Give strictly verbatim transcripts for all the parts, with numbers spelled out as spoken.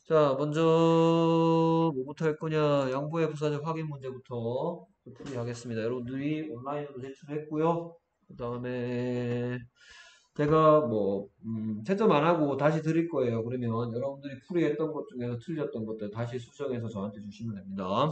자, 먼저 뭐부터 할 거냐? 양보의 부사적 확인 문제부터 풀이하겠습니다. 여러분들이 온라인으로 제출했고요. 그 다음에 제가 뭐 음, 채점 안 하고 다시 드릴 거예요. 그러면 여러분들이 풀이했던 것 중에서 틀렸던 것들 다시 수정해서 저한테 주시면 됩니다.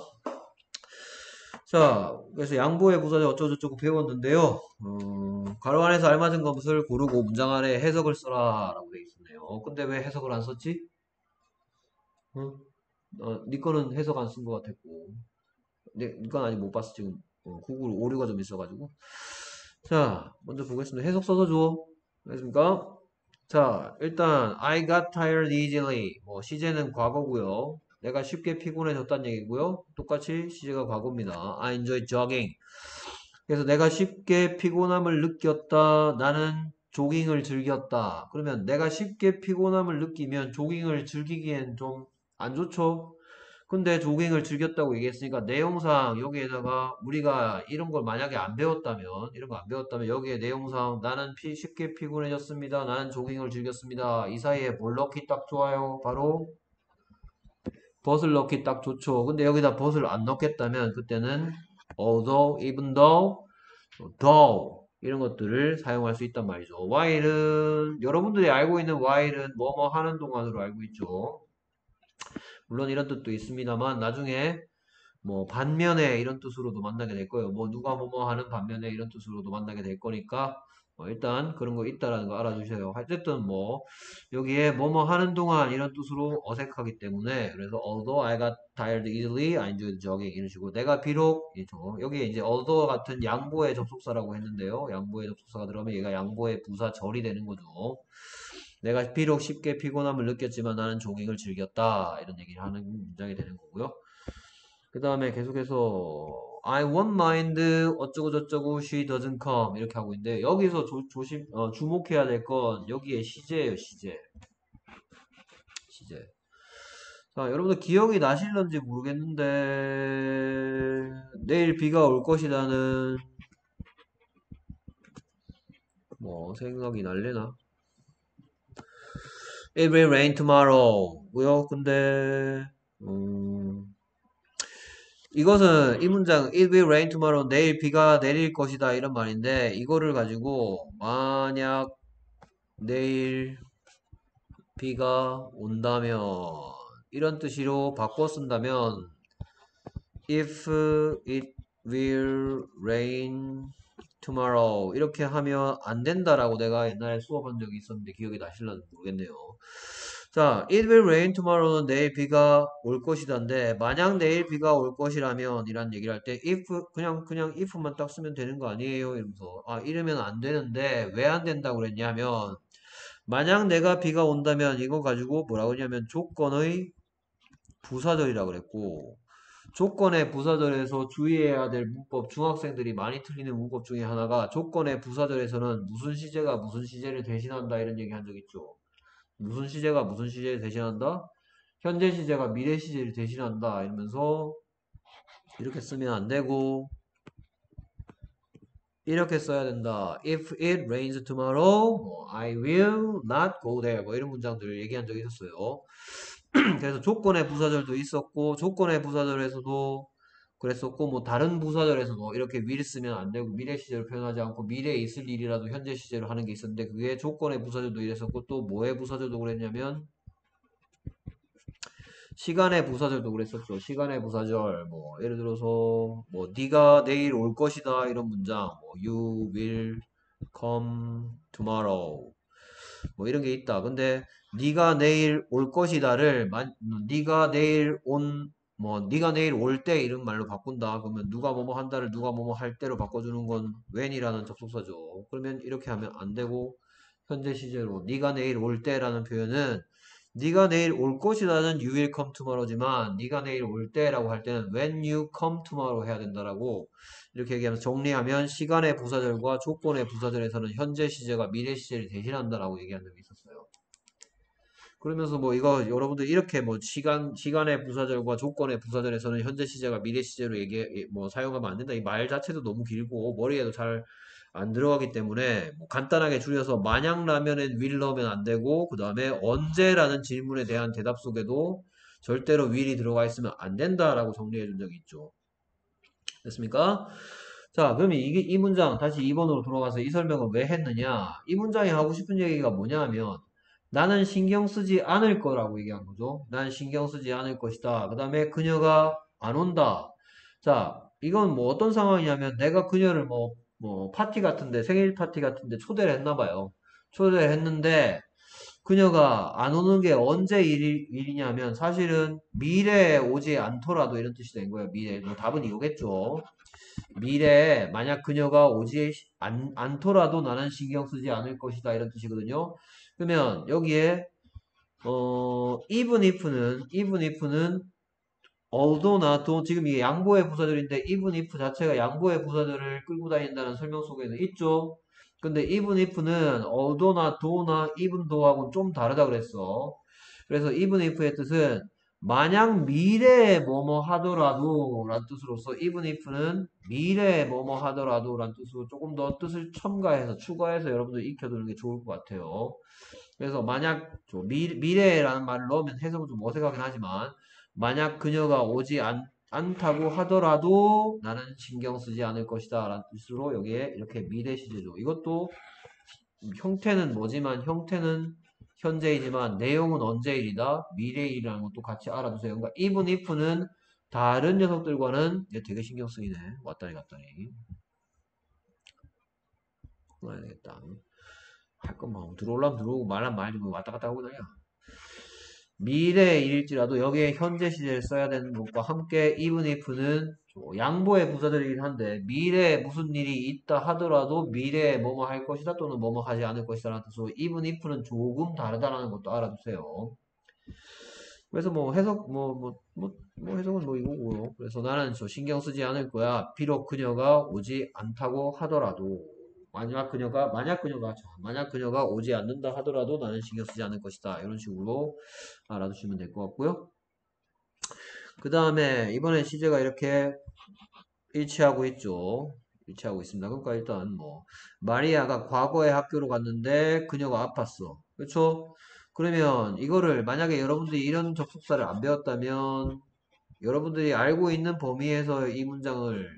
자, 그래서 양보의 부사적 어쩌고저쩌고 배웠는데요. 어, 괄호 안에서 알맞은 것을 고르고 문장 안에 해석을 써라 라고 되어 있었네요. 근데 왜 해석을 안 썼지? 어? 어, 네 거는 해석 안 쓴 것 같았고. 네, 이건 아직 못 봤어, 지금. 어, 구글 오류가 좀 있어가지고. 자, 먼저 보겠습니다. 해석 써서 줘. 알겠습니까? 자, 일단, I got tired easily. 뭐, 시제는 과거고요. 내가 쉽게 피곤해졌다는 얘기고요. 똑같이 시제가 과거입니다. I enjoy jogging. 그래서 내가 쉽게 피곤함을 느꼈다. 나는 조깅을 즐겼다. 그러면 내가 쉽게 피곤함을 느끼면 조깅을 즐기기엔 좀 안 좋죠? 근데 조깅을 즐겼다고 얘기했으니까 내용상 여기에다가 우리가 이런 걸 만약에 안 배웠다면 이런 거 안 배웠다면 여기에 내용상 나는 피, 쉽게 피곤해졌습니다. 나는 조깅을 즐겼습니다. 이 사이에 뭘 넣기 딱 좋아요? 바로 벗을 넣기 딱 좋죠. 근데 여기다 벗을 안 넣겠다면 그때는 although, even though, though 이런 것들을 사용할 수 있단 말이죠. while은 여러분들이 알고 있는 while은 뭐뭐 하는 동안으로 알고 있죠. 물론 이런 뜻도 있습니다만 나중에 뭐 반면에 이런 뜻으로도 만나게 될 거예요. 뭐 누가 뭐뭐 하는 반면에 이런 뜻으로도 만나게 될 거니까 어, 일단 그런 거 있다라는 거 알아주세요. 어쨌든 뭐 여기에 뭐뭐 하는 동안 이런 뜻으로 어색하기 때문에 그래서 although I got tired easily, I enjoyed jogging 이런 식으로 내가 비록 여기에 이제 although 같은 양보의 접속사라고 했는데요. 양보의 접속사가 들어가면 얘가 양보의 부사절이 되는 거죠. 내가 비록 쉽게 피곤함을 느꼈지만 나는 조깅을 즐겼다 이런 얘기를 하는 문장이 되는 거고요. 그 다음에 계속해서 I won't mind 어쩌고 저쩌고 she doesn't come 이렇게 하고 있는데 여기서 조, 조심 어, 주목해야 될 건 여기에 시제예요. 시제 시제 자 여러분들 기억이 나실런지 모르겠는데 내일 비가 올 것이라는 뭐 생각이 날래나 It will rain tomorrow 뭐요 근데 음 이것은 이 문장 It will rain tomorrow 내일 비가 내릴 것이다 이런 말인데 이거를 가지고 만약 내일 비가 온다면 이런 뜻으로 바꿔 쓴다면 If it will rain tomorrow 이렇게 하면 안 된다라고 내가 옛날에 수업한 적이 있었는데 기억이 나실런지 모르겠네요. 자, it will rain tomorrow는 내일 비가 올 것이다인데 만약 내일 비가 올 것이라면 이란 얘기를 할 때 if 그냥 그냥 if만 딱 쓰면 되는 거 아니에요? 이러면서 아 이러면 안 되는데 왜 안 된다고 그랬냐면 만약 내가 비가 온다면 이거 가지고 뭐라고 하냐면 조건의 부사절이라고 그랬고 조건의 부사절에서 주의해야 될 문법 중학생들이 많이 틀리는 문법 중에 하나가 조건의 부사절에서는 무슨 시제가 무슨 시제를 대신한다 이런 얘기 한 적 있죠. 무슨 시제가 무슨 시제를 대신한다? 현재 시제가 미래 시제를 대신한다 이러면서 이렇게 쓰면 안 되고 이렇게 써야 된다. If it rains tomorrow, 뭐, I will not go there. 뭐 이런 문장들을 얘기한 적이 있었어요. 그래서 조건의 부사절도 있었고 조건의 부사절에서도 그랬었고 뭐 다른 부사절에서도 이렇게 will 쓰면 안 되고 미래 시제로 표현하지 않고 미래에 있을 일이라도 현재 시제로 하는 게 있었는데 그게 조건의 부사절도 이랬었고 또 뭐의 부사절도 그랬냐면 시간의 부사절도 그랬었죠. 시간의 부사절 뭐 예를 들어서 뭐 네가 내일 올 것이다 이런 문장 뭐 you will come tomorrow 뭐 이런 게 있다. 근데 네가 내일 올 것이다를 만, 네가 내일 온 뭐 네가 내일 올 때 이런 말로 바꾼다. 그러면 누가 뭐뭐 한다를 누가 뭐뭐 할 때로 바꿔주는 건 when이라는 접속사죠. 그러면 이렇게 하면 안 되고 현재 시제로 네가 내일 올 때라는 표현은 네가 내일 올 것이다는 you will come tomorrow지만 네가 내일 올 때라고 할 때는 when you come tomorrow 해야 된다라고 이렇게 얘기하면서 정리하면 시간의 부사절과 조건의 부사절에서는 현재 시제가 미래 시제를 대신한다라고 얘기한 적이 있었어요. 그러면서 뭐 이거 여러분들 이렇게 뭐 시간 시간의 부사절과 조건의 부사절에서는 현재 시제가 미래 시제로 얘기 뭐 사용하면 안 된다. 이 말 자체도 너무 길고 머리에도 잘 안 들어가기 때문에 뭐 간단하게 줄여서 만약 라면엔 will 넣으면 안 되고 그 다음에 언제라는 질문에 대한 대답 속에도 절대로 will이 들어가 있으면 안 된다라고 정리해 준 적이 있죠. 됐습니까? 자, 그러면 이게 이 문장 다시 이 번으로 돌아가서 이 설명을 왜 했느냐? 이 문장이 하고 싶은 얘기가 뭐냐 하면 나는 신경 쓰지 않을 거라고 얘기한 거죠. 난 신경 쓰지 않을 것이다. 그 다음에 그녀가 안 온다. 자, 이건 뭐 어떤 상황이냐면 내가 그녀를 뭐, 뭐 파티 같은데 생일 파티 같은데 초대를 했나 봐요. 초대를 했는데 그녀가 안 오는 게 언제 일, 일이냐면 사실은 미래에 오지 않더라도 이런 뜻이 된 거예요. 미래. 뭐 답은 이거겠죠. 미래에 만약 그녀가 오지 않, 않더라도 나는 신경 쓰지 않을 것이다 이런 뜻이거든요. 그러면 여기에 어 even if는 even if는 although나 또 지금 이게 양보의 부사절인데 even if 자체가 양보의 부사절을 끌고 다닌다는 설명 속에는 있죠. 근데 even if는 althogh나 though나 even though하고는 좀 다르다 그랬어. 그래서 even if의 뜻은 만약 미래에 뭐뭐 하더라도 란 뜻으로서 even if는 미래에 뭐뭐 하더라도 란 뜻으로 조금 더 뜻을 첨가해서 추가해서 여러분들 익혀두는 게 좋을 것 같아요. 그래서 만약 미, 미래라는 말을 넣으면 해석은 좀 어색하긴 하지만 만약 그녀가 오지 않, 않다고 하더라도 나는 신경 쓰지 않을 것이다 라는 뜻으로 여기에 이렇게 미래 시제죠. 이것도 형태는 뭐지만 형태는 현재이지만 내용은 언제일이다 미래일이라는 것도 같이 알아두세요. 그러니까 even if는 다른 녀석들과는 되게 신경 쓰이네. 왔다리 갔다리 해야 되겠다. 할 것만 들어올라면 들어오고 말라면 말지 뭐 왔다 갔다 하고 다녀. 미래의 일일지라도 여기에 현재 시제를 써야 되는 것과 함께 even if는 양보의 부사들이긴 한데 미래에 무슨 일이 있다 하더라도 미래에 뭐뭐 할 것이다 또는 뭐뭐 하지 않을 것이다 라는 뜻으로 even if는 조금 다르다라는 것도 알아두세요. 그래서 뭐 해석 뭐 뭐 뭐 뭐 해석은 뭐 이거고요. 그래서 나는 저 신경 쓰지 않을 거야. 비록 그녀가 오지 않다고 하더라도 만약 그녀가 만약 그녀가 만약 그녀가 오지 않는다 하더라도 나는 신경 쓰지 않을 것이다. 이런 식으로 알아두시면 될 것 같고요. 그 다음에 이번에 시제가 이렇게 일치하고 있죠. 일치하고 있습니다. 그러니까 일단 뭐 마리아가 과거에 학교로 갔는데 그녀가 아팠어. 그렇죠? 그러면 이거를 만약에 여러분들이 이런 접속사를 안 배웠다면 여러분들이 알고 있는 범위에서 이 문장을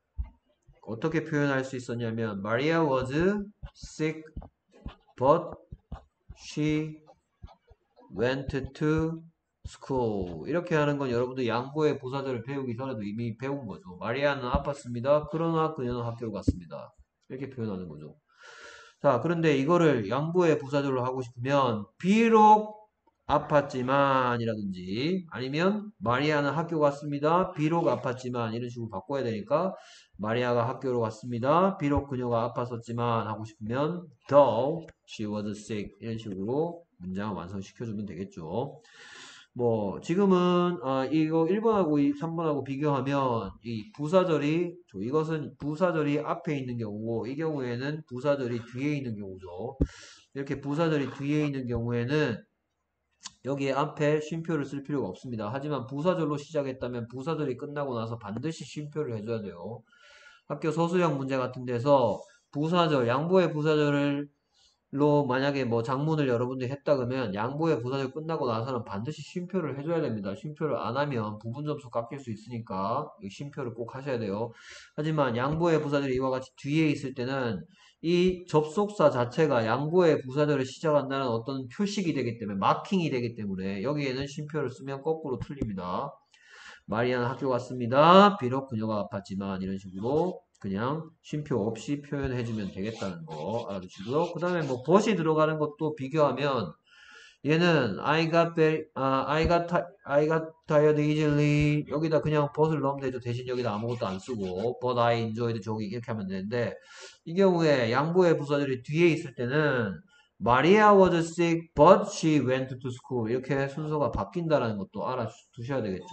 어떻게 표현할 수 있었냐면 Maria was sick but she went to school 이렇게 하는 건 여러분들 양보의 부사절을 배우기 전에도 이미 배운 거죠. 마리아는 아팠습니다. 그러나 그녀는 학교를 갔습니다. 이렇게 표현하는 거죠. 자, 그런데 이거를 양보의 부사절로 하고 싶으면 비록 아팠지만 이라든지 아니면 마리아는 학교 갔습니다. 비록 아팠지만 이런 식으로 바꿔야 되니까 마리아가 학교로 갔습니다. 비록 그녀가 아팠었지만 하고 싶으면 though she was sick 이런 식으로 문장을 완성시켜주면 되겠죠. 뭐 지금은 아, 이거 일 번하고 삼 번하고 비교하면 이 부사절이 이것은 부사절이 앞에 있는 경우고 이 경우에는 부사절이 뒤에 있는 경우죠. 이렇게 부사절이 뒤에 있는 경우에는 여기에 앞에 쉼표를 쓸 필요가 없습니다. 하지만 부사절로 시작했다면 부사절이 끝나고 나서 반드시 쉼표를 해줘야 돼요. 학교 서술형 문제 같은 데서 부사절, 양보의 부사절을 로 만약에 뭐 장문을 여러분들이 했다 그러면 양보의 부사절 끝나고 나서는 반드시 쉼표를 해줘야 됩니다. 쉼표를 안 하면 부분 점수 깎일 수 있으니까 쉼표를 꼭 하셔야 돼요. 하지만 양보의 부사절이 이와 같이 뒤에 있을 때는 이 접속사 자체가 양보의 부사절을 시작한다는 어떤 표식이 되기 때문에 마킹이 되기 때문에 여기에는 쉼표를 쓰면 거꾸로 틀립니다. 마리아는 학교 갔습니다. 비록 그녀가 아팠지만 이런 식으로 그냥 쉼표 없이 표현해주면 되겠다는 거 알아두시고요. 그 다음에 뭐 but이 들어가는 것도 비교하면 얘는 I got very, 아, I got, I got tired easily 여기다 그냥 but을 넣으면 되죠. 대신 여기다 아무것도 안 쓰고 but I enjoyed jogging 이렇게 하면 되는데 이 경우에 양보의 부사절이 뒤에 있을 때는 Maria was sick but she went to school 이렇게 순서가 바뀐다는 것도 알아두셔야 되겠죠.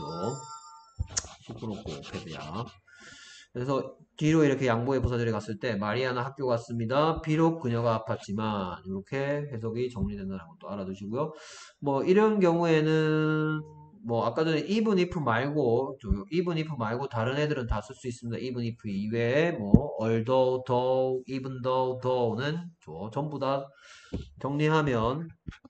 시끄럽고 패드야. 그래서 뒤로 이렇게 양보의 부사절이 갔을 때 마리아는 학교 갔습니다. 비록 그녀가 아팠지만 이렇게 해석이 정리된다는 것도 알아두시고요. 뭐 이런 경우에는 뭐 아까 전에 even if 말고 저 even if 말고 다른 애들은 다 쓸 수 있습니다. even if 이외에 뭐 although, though, even though, though는 저 전부 다 정리하면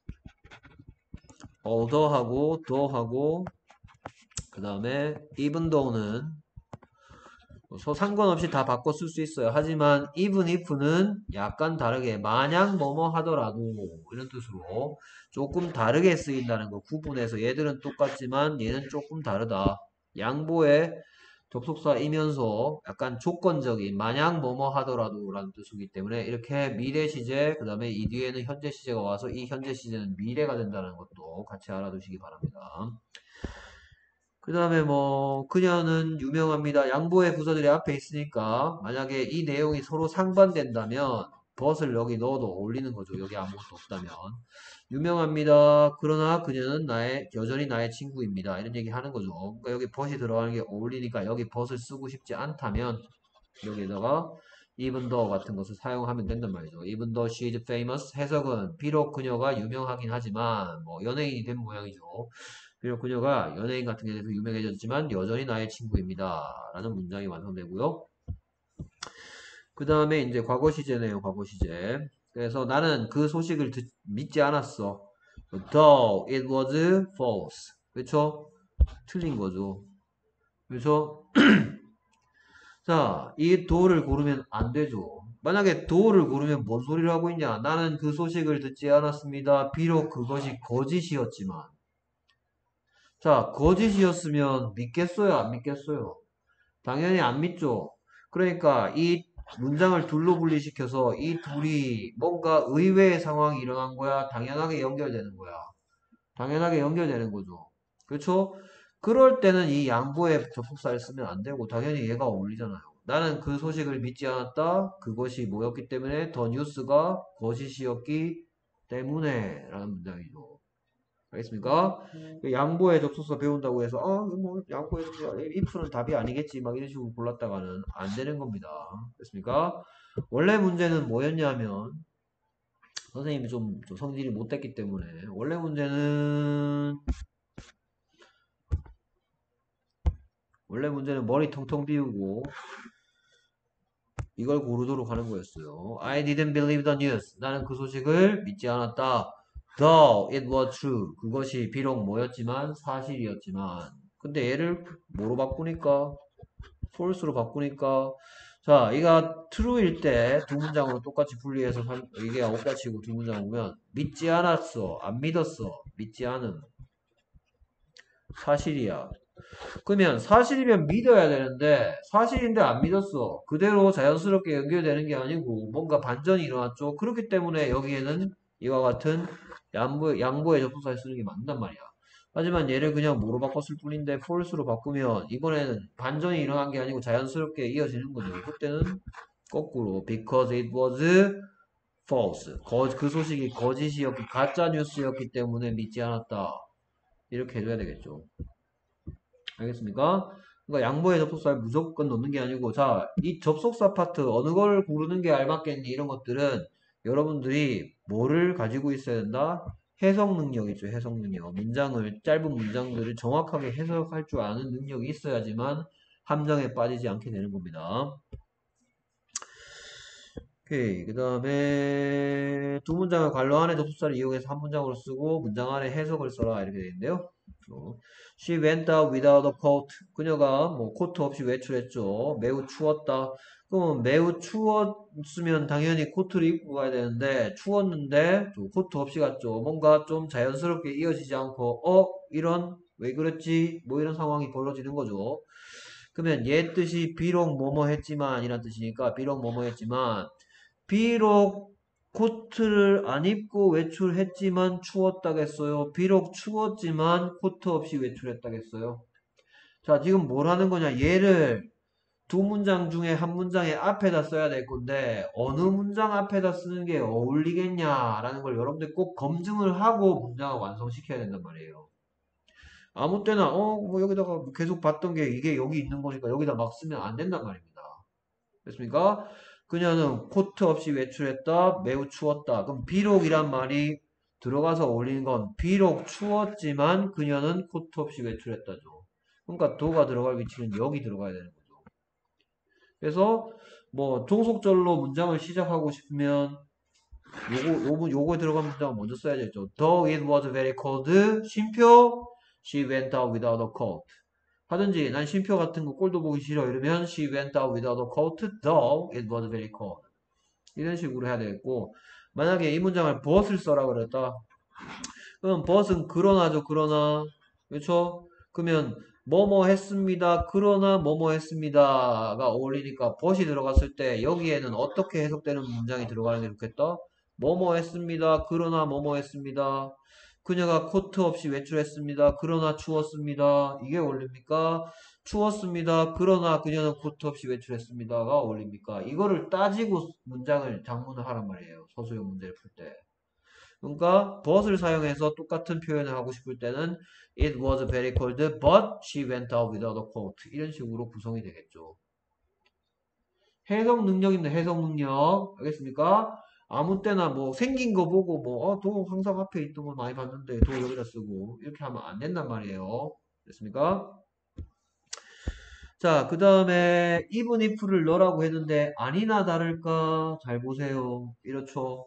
although하고 though하고 그 다음에 even though는 서 상관없이 다 바꿔 쓸 수 있어요. 하지만 even if는 약간 다르게 만약 뭐뭐 하더라도 이런 뜻으로 조금 다르게 쓰인다는 거 구분해서 얘들은 똑같지만 얘는 조금 다르다. 양보의 접속사이면서 약간 조건적인 만약 뭐뭐 하더라도 라는 뜻이기 때문에 이렇게 미래 시제 그 다음에 이 뒤에는 현재 시제가 와서 이 현재 시제는 미래가 된다는 것도 같이 알아두시기 바랍니다. 그 다음에 뭐 그녀는 유명합니다. 양보의 부사들이 앞에 있으니까 만약에 이 내용이 서로 상반된다면 but을 여기 넣어도 어울리는 거죠. 여기 아무것도 없다면 유명합니다. 그러나 그녀는 나의 여전히 나의 친구입니다. 이런 얘기 하는 거죠. 그러니까 여기 but이 들어가는 게 어울리니까 여기 but을 쓰고 싶지 않다면 여기에다가 even though 같은 것을 사용하면 된단 말이죠. even though she is famous 해석은 비록 그녀가 유명하긴 하지만 뭐 연예인이 된 모양이죠. 비록 그녀가 연예인 같은 게 돼서 유명해졌지만 여전히 나의 친구입니다. 라는 문장이 완성되고요. 그 다음에 이제 과거 시제네요. 과거 시제. 그래서 나는 그 소식을 듣, 믿지 않았어. Though it was false. 그쵸? 틀린 거죠. 그래서 자, 이 do를 고르면 안 되죠. 만약에 do를 고르면 뭔 소리를 하고 있냐? 나는 그 소식을 듣지 않았습니다. 비록 그것이 거짓이었지만. 자, 거짓이었으면 믿겠어요? 안 믿겠어요? 당연히 안 믿죠. 그러니까 이 문장을 둘로 분리시켜서 이 둘이 뭔가 의외의 상황이 일어난 거야? 당연하게 연결되는 거야? 당연하게 연결되는 거죠. 그렇죠? 그럴 때는 이 양보의 접속사를 쓰면 안 되고 당연히 얘가 어울리잖아요. 나는 그 소식을 믿지 않았다. 그것이 뭐였기 때문에 더 뉴스가 거짓이었기 때문에 라는 문장이죠. 알겠습니까? 그 양보의 접속사 배운다고 해서 아, 뭐 양보의 접속사 if는 답이 아니겠지 막 이런 식으로 골랐다가는 안 되는 겁니다. 됐습니까? 원래 문제는 뭐였냐면 선생님이 좀, 좀 성질이 못됐기 때문에 원래 문제는 원래 문제는 머리 텅텅 비우고 이걸 고르도록 하는 거였어요. I didn't believe the news. 나는 그 소식을 믿지 않았다. Though it was true. 그것이 비록 뭐였지만 사실이었지만. 근데 얘를 뭐로 바꾸니까? false로 바꾸니까. 자, 이가 true일 때 두 문장으로 똑같이 분리해서 이게 옥다치고 두 문장 보면 믿지 않았어. 안 믿었어. 믿지 않음. 사실이야. 그러면 사실이면 믿어야 되는데 사실인데 안 믿었어. 그대로 자연스럽게 연결되는 게 아니고 뭔가 반전이 일어났죠. 그렇기 때문에 여기에는 이와 같은 양보, 양보의 접속사를 쓰는 게 맞단 말이야. 하지만 얘를 그냥 뭐로 바꿨을 뿐인데 false로 바꾸면 이번에는 반전이 일어난 게 아니고 자연스럽게 이어지는 거죠. 그때는 거꾸로 because it was false. 거, 그 소식이 거짓이었기 가짜 뉴스였기 때문에 믿지 않았다. 이렇게 해줘야 되겠죠. 알겠습니까? 그러니까 양보의 접속사를 무조건 넣는 게 아니고 자, 이 접속사 파트 어느 걸 고르는 게 알맞겠니? 이런 것들은 여러분들이 뭐를 가지고 있어야 된다? 해석 능력이죠. 해석 능력. 문장을 짧은 문장들을 정확하게 해석할 줄 아는 능력이 있어야지만 함정에 빠지지 않게 되는 겁니다. 오케이. 그 다음에 두 문장을 관로 안에 접속사를 이용해서 한 문장으로 쓰고 문장 안에 해석을 써라 이렇게 되어 있는데요. She went out without a coat. 그녀가 뭐 코트 없이 외출했죠. 매우 추웠다. 그럼 매우 추웠으면 당연히 코트를 입고 가야 되는데 추웠는데 코트 없이 갔죠. 뭔가 좀 자연스럽게 이어지지 않고 어? 이런 왜 그랬지? 뭐 이런 상황이 벌어지는 거죠. 그러면 얘 뜻이 비록 뭐뭐 했지만 이란 뜻이니까 비록 뭐뭐 했지만 비록 코트를 안 입고 외출했지만 추웠다겠어요. 비록 추웠지만 코트 없이 외출했다겠어요. 자, 지금 뭘 하는 거냐? 얘를 두 문장 중에 한 문장의 앞에다 써야 될 건데 어느 문장 앞에다 쓰는 게 어울리겠냐라는 걸 여러분들 꼭 검증을 하고 문장을 완성시켜야 된단 말이에요. 아무 때나 어 뭐 여기다가 계속 봤던 게 이게 여기 있는 거니까 여기다 막 쓰면 안 된단 말입니다. 됐습니까? 그녀는 코트 없이 외출했다. 매우 추웠다. 그럼 비록이란 말이 들어가서 올리는 건 비록 추웠지만 그녀는 코트 없이 외출했다죠. 그러니까 do가 들어갈 위치는 여기 들어가야 되는 거죠. 그래서 뭐 종속절로 문장을 시작하고 싶으면 요거 요거 요거에 들어간 문장을 먼저 써야 되죠. Though it was very cold, 쉼표 she went out without a coat. 하든지 난 쉼표 같은 거 꼴도 보기 싫어 이러면 she went out without a coat though it was very cold. 이런 식으로 해야 되겠고 만약에 이 문장을 but을 써라 그랬다. 그럼 but은 그러나죠. 그러나 그렇죠? 그러면 뭐뭐 했습니다. 그러나 뭐뭐 했습니다가 어울리니까 but이 들어갔을 때 여기에는 어떻게 해석되는 문장이 들어가는 게 좋겠다? 뭐뭐 했습니다. 그러나 뭐뭐 했습니다. 그녀가 코트 없이 외출했습니다. 그러나 추웠습니다. 이게 어울립니까? 추웠습니다. 그러나 그녀는 코트 없이 외출했습니다가 어울립니까? 이거를 따지고 문장을 작문을 하란 말이에요. 서술형 문제를 풀 때. 그러니까 but을 사용해서 똑같은 표현을 하고 싶을 때는 It was very cold, but she went out without a coat. 이런 식으로 구성이 되겠죠. 해석 능력입니다. 해석 능력. 알겠습니까? 아무 때나 뭐 생긴 거 보고 뭐, 어, 도 항상 앞에 있던 거 많이 봤는데 도 여기다 쓰고 이렇게 하면 안 된단 말이에요. 됐습니까? 자, 그 다음에 even if를 넣으라고 했는데 아니나 다를까? 잘 보세요. 이렇죠.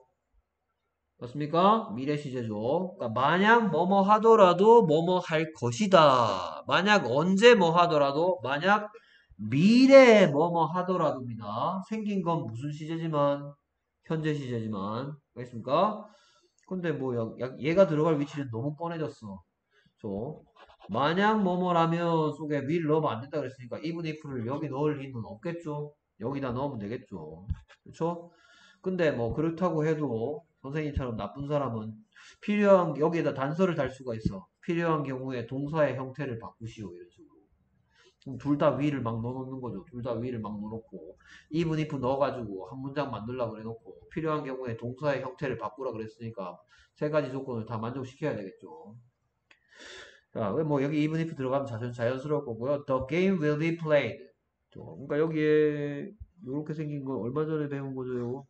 맞습니까? 미래 시제죠. 그러니까 만약 뭐뭐 하더라도 뭐뭐 할 것이다. 만약 언제 뭐 하더라도 만약 미래에 뭐뭐 하더라도입니다. 생긴 건 무슨 시제지만 현재 시제지만 알겠습니까? 근데 뭐 야- 야- 얘가 들어갈 위치는 너무 뻔해졌어. 저 만약 뭐뭐라면 속에 will 넣으면 안 된다 그랬으니까 even if를 여기 넣을 힘은 없겠죠. 여기다 넣으면 되겠죠. 그렇죠? 근데 뭐 그렇다고 해도 선생님처럼 나쁜 사람은 필요한 여기에다 단서를 달 수가 있어. 필요한 경우에 동사의 형태를 바꾸시오 이런 식으로. 둘 다 위를 막 넣어놓는 거죠. 둘 다 위를 막 넣어놓고 even if 넣어가지고 한 문장 만들려고 그래놓고 필요한 경우에 동사의 형태를 바꾸라 그랬으니까 세 가지 조건을 다 만족시켜야 되겠죠. 자, 뭐 여기 even if 들어가면 자연, 자연스러울 거고요. The game will be played. 그러니까 여기에 이렇게 생긴 거 얼마 전에 배운 거죠, 요거?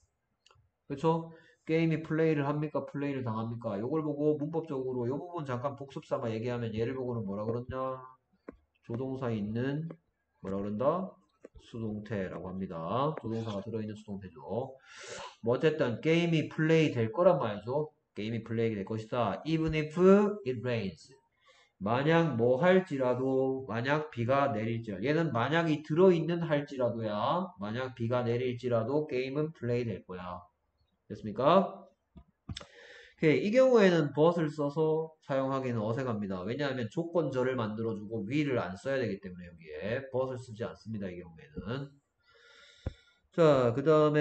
그렇죠? 게임이 플레이를 합니까? 플레이를 당합니까? 요걸 보고 문법적으로 요 부분 잠깐 복습 삼아 얘기하면 얘를 보고는 뭐라 그러냐? 조동사 있는 뭐라 그런다? 수동태라고 합니다. 조동사가 들어있는 수동태죠. 뭐 어쨌든 게임이 플레이 될 거란 말이죠. 게임이 플레이 될 것이다. Even if it rains. 만약 뭐 할지라도 만약 비가 내릴지라도 얘는 만약이 들어있는 할지라도야. 만약 비가 내릴지라도 게임은 플레이 될 거야. 됐습니까? 오케이. 이 경우에는 but을 써서 사용하기는 어색합니다. 왜냐하면 조건절을 만들어주고 will을 안 써야 되기 때문에 여기에 but을 쓰지 않습니다. 이 경우에는. 자, 그 다음에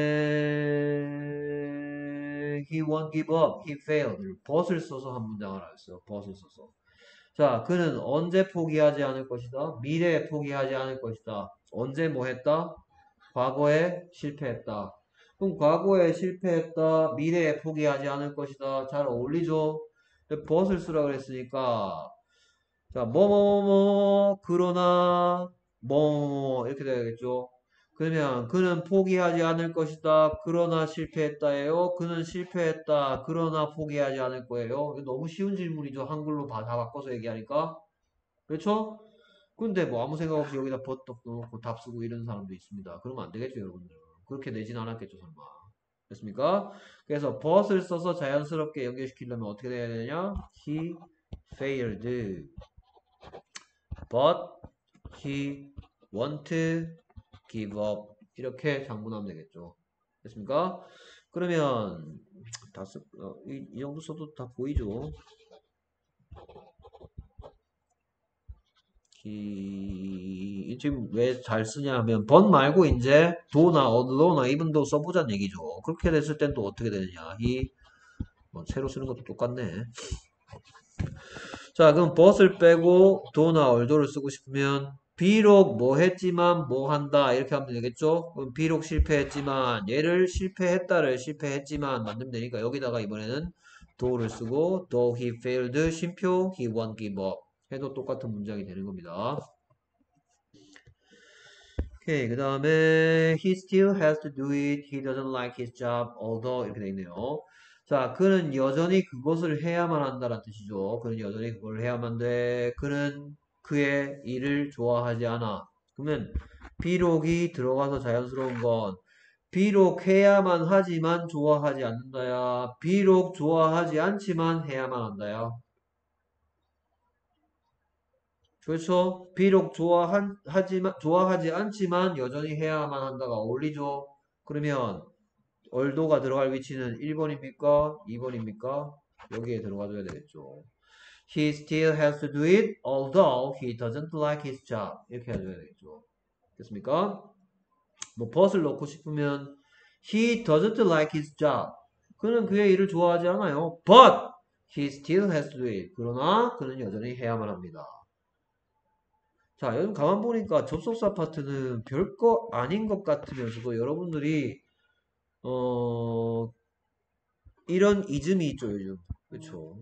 he won't give up, he failed. but을 써서 한 문장을 하였어요. but을 써서. 자, 그는 언제 포기하지 않을 것이다? 미래에 포기하지 않을 것이다. 언제 뭐 했다? 과거에 실패했다. 그럼 과거에 실패했다. 미래에 포기하지 않을 것이다. 잘 어울리죠? but을 쓰라 그랬으니까 자, 뭐뭐뭐 그러나 뭐 이렇게 돼야겠죠. 그러면 그는 포기하지 않을 것이다. 그러나 실패했다예요. 그는 실패했다. 그러나 포기하지 않을 거예요. 이거 너무 쉬운 질문이죠. 한글로 다, 다 바꿔서 얘기하니까. 그렇죠? 근데 뭐 아무 생각 없이 여기다 버떡 넣어놓고 답 쓰고 이런 사람도 있습니다. 그러면 안 되겠죠, 여러분들. 그렇게 내진 않았겠죠, 설마. 됐습니까? 그래서 but을 써서 자연스럽게 연결시키려면 어떻게 돼야 되냐? He failed. But he won't give up. 이렇게 장문하면 되겠죠. 됐습니까? 그러면 다 쓰, 어, 이, 이 정도 써도 다 보이죠? 이, 지금 왜 잘 쓰냐 하면 but 말고 이제 do나 although나 even도 써보자는 얘기죠. 그렇게 됐을 땐 또 어떻게 되느냐? 이 뭐 새로 쓰는 것도 똑같네. 자, 그럼 but을 빼고 do나 although를 쓰고 싶으면 비록 뭐 했지만 뭐 한다 이렇게 하면 되겠죠? 그럼 비록 실패했지만 얘를 실패했다를 실패했지만 만들면 되니까 여기다가 이번에는 do를 쓰고 though he failed 쉼표 he won't give up 해도 똑같은 문장이 되는 겁니다. 오케이, 그 다음에 he still has to do it. He doesn't like his job. although 이렇게 돼 있네요. 자, 그는 여전히 그것을 해야만 한다는 뜻이죠. 그는 여전히 그걸 해야만 돼. 그는 그의 일을 좋아하지 않아. 그러면 비록이 들어가서 자연스러운 건 비록 해야만 하지만 좋아하지 않는다야. 비록 좋아하지 않지만 해야만 한다야. 그렇죠? 비록 좋아한, 하지만, 좋아하지 않지만 여전히 해야만 한다가 어울리죠? 그러면 얼도가 들어갈 위치는 일 번입니까? 이 번입니까? 여기에 들어가줘야 되겠죠. He still has to do it, although he doesn't like his job. 이렇게 해줘야 되겠죠. 됐습니까? 뭐 but을 넣고 싶으면 He doesn't like his job. 그는 그의 일을 좋아하지 않아요. But he still has to do it. 그러나 그는 여전히 해야만 합니다. 자, 요즘 가만 보니까 접속사 파트는 별거 아닌 것 같으면서도 여러분들이 어 이런 이즘이 있죠, 요즘. 그쵸?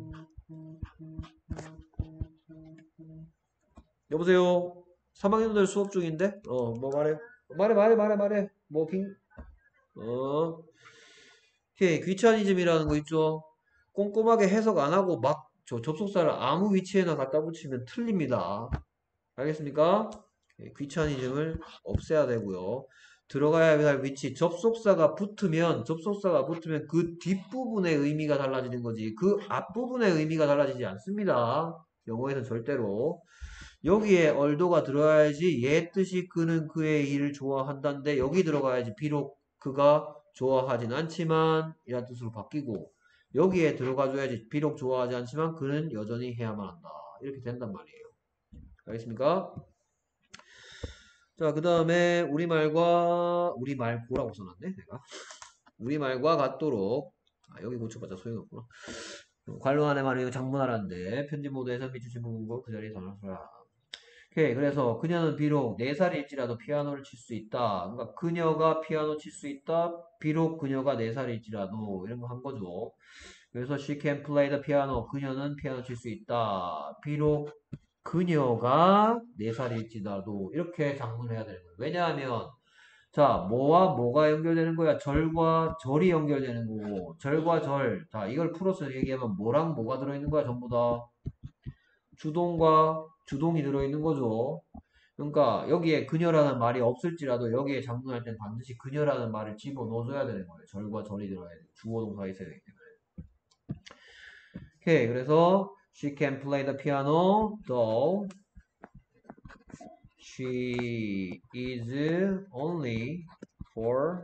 여보세요? 삼 학년들 수업 중인데? 어, 뭐 말해? 말해, 말해, 말해, 말해. 뭐, 긴, 어. 오케이. 귀차니즘이라는 거 있죠? 꼼꼼하게 해석 안 하고 막 저 접속사를 아무 위치에나 갖다 붙이면 틀립니다. 알겠습니까? 오케이. 귀차니즘을 없애야 되고요. 들어가야 할 위치, 접속사가 붙으면, 접속사가 붙으면 그 뒷부분의 의미가 달라지는 거지. 그 앞부분의 의미가 달라지지 않습니다. 영어에서는 절대로. 여기에 얼도가 들어가야지 얘 뜻이 그는 그의 일을 좋아한다는데 여기 들어가야지 비록 그가 좋아하진 않지만 이란 뜻으로 바뀌고 여기에 들어가줘야지 비록 좋아하지 않지만 그는 여전히 해야만 한다. 이렇게 된단 말이에요. 알겠습니까? 자, 그 다음에 우리말과 우리말고라고 써놨네 내가. 우리말과 같도록 아, 여기 고쳐봤자 소용없구나. 관로 안에 말이에요. 장문하라는데 편집 모드에서 비추신 부분과 그 자리에 전화서라. 오케이. 그래서 그녀는 비록 네 살일지라도 피아노를 칠 수 있다. 그러니까 그녀가 피아노 칠 수 있다. 비록 그녀가 네 살일지라도 이런 거 한 거죠. 그래서 she can play the piano. 그녀는 피아노 칠 수 있다. 비록 그녀가 네 살일지라도 이렇게 장문해야 되는 거예요. 왜냐하면 자, 뭐와 뭐가 연결되는 거야? 절과 절이 연결되는 거고 절과 절. 자, 이걸 풀어서 얘기하면 뭐랑 뭐가 들어있는 거야? 전부 다 주동과 주동이 들어있는 거죠. 그러니까 여기에 그녀라는 말이 없을지라도 여기에 장문할 땐 반드시 그녀라는 말을 집어넣어줘야 되는 거예요. 절과 절이 들어야 돼. 주어 동사가 있어야 되기 때문에. 오케이. 그래서 she can play the piano though she is only four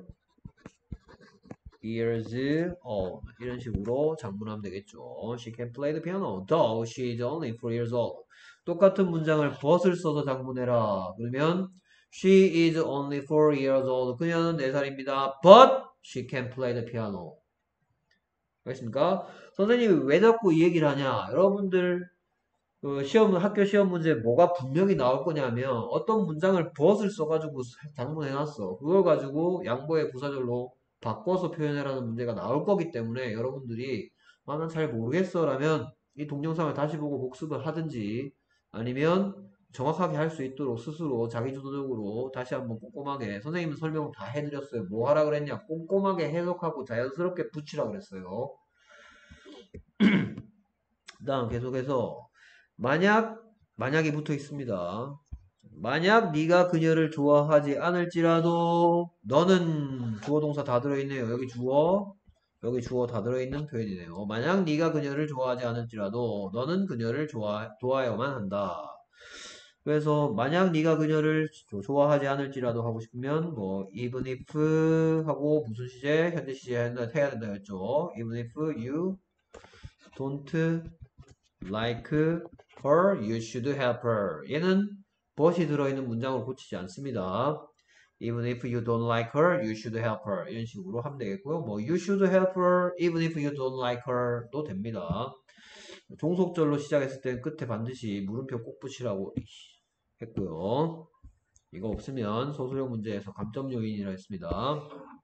years old. 이런 식으로 장문하면 되겠죠. She can play the piano though she is only four years old. 똑같은 문장을 but을 써서 장문해라. 그러면 she is only four years old. 그녀는 네 살입니다. But she can play the piano. 알겠습니까? 선생님이 왜 자꾸 이 얘기를 하냐? 여러분들 그 시험 학교 시험 문제 뭐가 분명히 나올 거냐면 어떤 문장을 but을 써가지고 장문해놨어. 그걸 가지고 양보의 부사절로 바꿔서 표현해라는 문제가 나올 거기 때문에 여러분들이 아, 난 잘 모르겠어 라면 이 동영상을 다시 보고 복습을 하든지 아니면 정확하게 할 수 있도록 스스로 자기주도적으로 다시 한번 꼼꼼하게 선생님은 설명을 다 해드렸어요. 뭐 하라 그랬냐? 꼼꼼하게 해석하고 자연스럽게 붙이라 그랬어요. 그 다음 계속해서 만약 만약이 붙어 있습니다. 만약 네가 그녀를 좋아하지 않을지라도 너는 주어 동사 다 들어있네요. 여기 주어 여기 주어 다 들어있는 표현이네요. 만약 네가 그녀를 좋아하지 않을지라도 너는 그녀를 좋아, 좋아해야만 한다. 그래서 만약 네가 그녀를 좋아하지 않을지라도 하고 싶으면 뭐 even if 하고 무슨 시제? 현재 시제 해야 된다 했죠. even if you don't like her, you should help her. 얘는 but이 들어있는 문장으로 고치지 않습니다. Even if you don't like her, you should help her. 이런 식으로 하면 되겠고요. 뭐 you should help her, even if you don't like her도 됩니다. 종속절로 시작했을 때 끝에 반드시 물음표 꼭 붙이라고 했고요. 이거 없으면 소수형 문제에서 감점 요인이라 했습니다.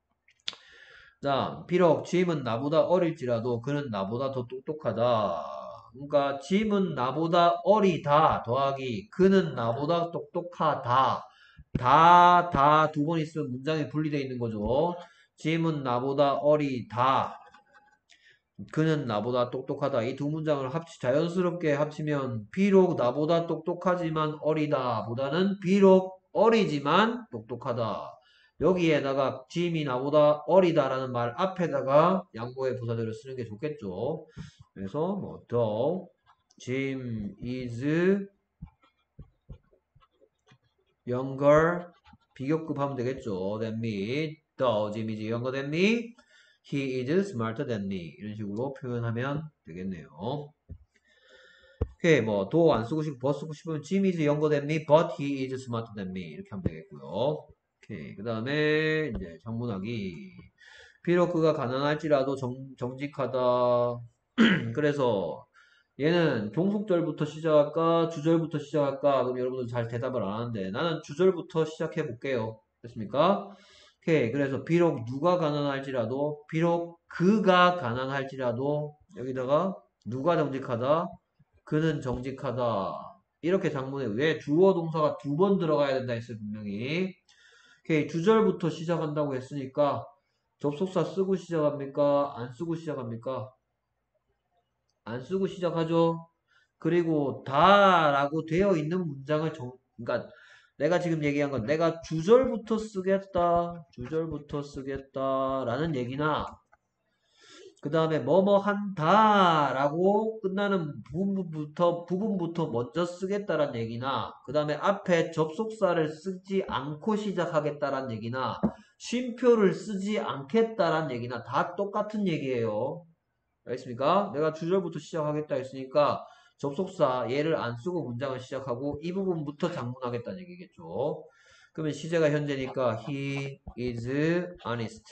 자, 비록 짐은 나보다 어릴지라도 그는 나보다 더 똑똑하다. 그러니까 짐은 나보다 어리다 더하기 그는 나보다 똑똑하다. 다, 다 두 번 있으면 문장이 분리되어 있는 거죠. 짐은 나보다 어리다. 그는 나보다 똑똑하다. 이 두 문장을 합치, 자연스럽게 합치면 비록 나보다 똑똑하지만 어리다 보다는 비록 어리지만 똑똑하다. 여기에다가 짐이 나보다 어리다라는 말 앞에다가 양보의 부사절을 쓰는 게 좋겠죠. 그래서 뭐 though Jim is younger 비교급 하면 되겠죠. than me. though Jim is younger than me. He is smarter than me. 이런 식으로 표현하면 되겠네요. 오케이, 뭐, 도 안 쓰고 싶고, 버 쓰고 싶으면 Jim is younger than me, but he is smarter than me. 이렇게 하면 되겠고요. 오케이, 그 다음에, 이제, 장문하기. 비록 그가 가난할지라도 정, 정직하다. 그래서, 얘는 종속절부터 시작할까, 주절부터 시작할까? 그럼 여러분들 잘 대답을 안 하는데, 나는 주절부터 시작해 볼게요. 됐습니까? 오케이. 그래서 비록 누가 가난할지라도, 비록 그가 가난할지라도, 여기다가 누가 정직하다, 그는 정직하다. 이렇게 장문에 왜 주어 동사가 두 번 들어가야 된다 했어요, 분명히. 오케이. 주절부터 시작한다고 했으니까, 접속사 쓰고 시작합니까? 안 쓰고 시작합니까? 안 쓰고 시작하죠. 그리고 다라고 되어 있는 문장을 정, 그러니까 내가 지금 얘기한 건 내가 주절부터 쓰겠다, 주절부터 쓰겠다라는 얘기나 그 다음에 뭐뭐 한다라고 끝나는 부분부터 부분부터 먼저 쓰겠다란 얘기나 그 다음에 앞에 접속사를 쓰지 않고 시작하겠다란 얘기나 쉼표를 쓰지 않겠다란 얘기나 다 똑같은 얘기예요. 알겠습니까? 내가 주절부터 시작하겠다 했으니까 접속사 얘를 안 쓰고 문장을 시작하고 이 부분부터 장문하겠다는 얘기겠죠. 그러면 시제가 현재니까 he is honest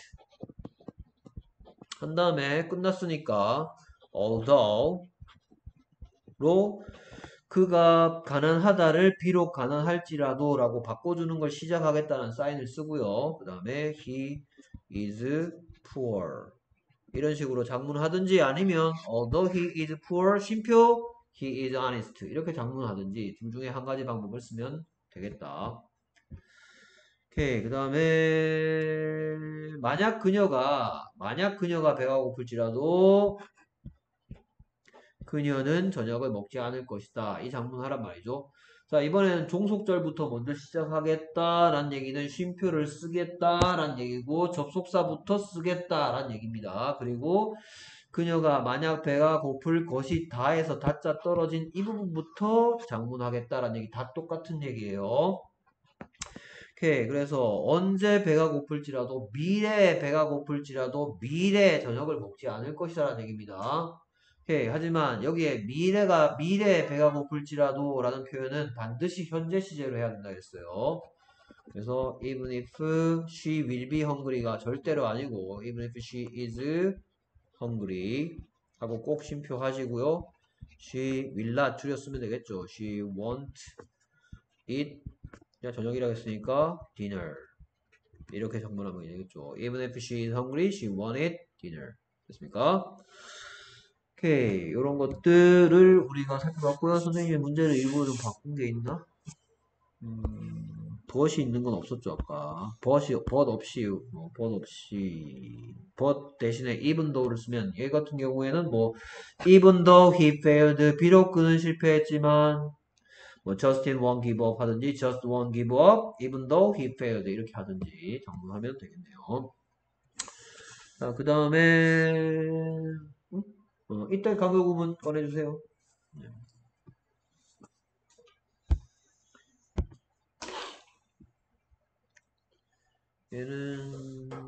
한 다음에 끝났으니까 although 로 그가 가난하다를 비록 가난할지라도 라고 바꿔주는 걸 시작하겠다는 사인을 쓰고요. 그 다음에 he is poor 이런 식으로 장문하든지 아니면 although he is poor 쉼표 he is honest 이렇게 장문하든지 둘 중에 한 가지 방법을 쓰면 되겠다. 오케이. 그 다음에 만약 그녀가 만약 그녀가 배가 고플지라도 그녀는 저녁을 먹지 않을 것이다. 이 장문하란 말이죠. 자, 이번에는 종속절부터 먼저 시작하겠다라는 얘기는 쉼표를 쓰겠다라는 얘기고 접속사부터 쓰겠다라는 얘기입니다. 그리고 그녀가 만약 배가 고플 것이다 해서 다자 떨어진 이 부분부터 장문하겠다라는 얘기 다 똑같은 얘기예요. 오케이. 그래서 언제 배가 고플지라도 미래에 배가 고플지라도 미래에 저녁을 먹지 않을 것이라는 얘기입니다. 오케이. 하지만 여기에 미래가 미래에 배가 고플지라도 라는 표현은 반드시 현재 시제로 해야 된다 했어요. 그래서 even if she will be hungry가 절대로 아니고 even if she is hungry 하고 꼭 쉼표 하시고요. she will not 줄였으면 되겠죠. she won't eat 그냥 저녁이라고 했으니까 dinner 이렇게 장문하면 되겠죠. even if she is hungry, she won't eat dinner 됐습니까? 오케이 이런 것들을 우리가 살펴봤고요. 선생님의 문제를 일부러 좀 바꾼 게 있나? 음, but이 있는 건 없었죠 아까. but이 but 없이 뭐 but 없이 but 대신에 even though를 쓰면 얘 같은 경우에는 뭐 even though he failed 비록 그는 실패했지만 뭐 Justin won't give up 하든지 just won't give up even though he failed 이렇게 하든지 장문하면 되겠네요. 자, 그 다음에 음? 어, 이때 강조 구문 꺼내주세요. 네. 얘는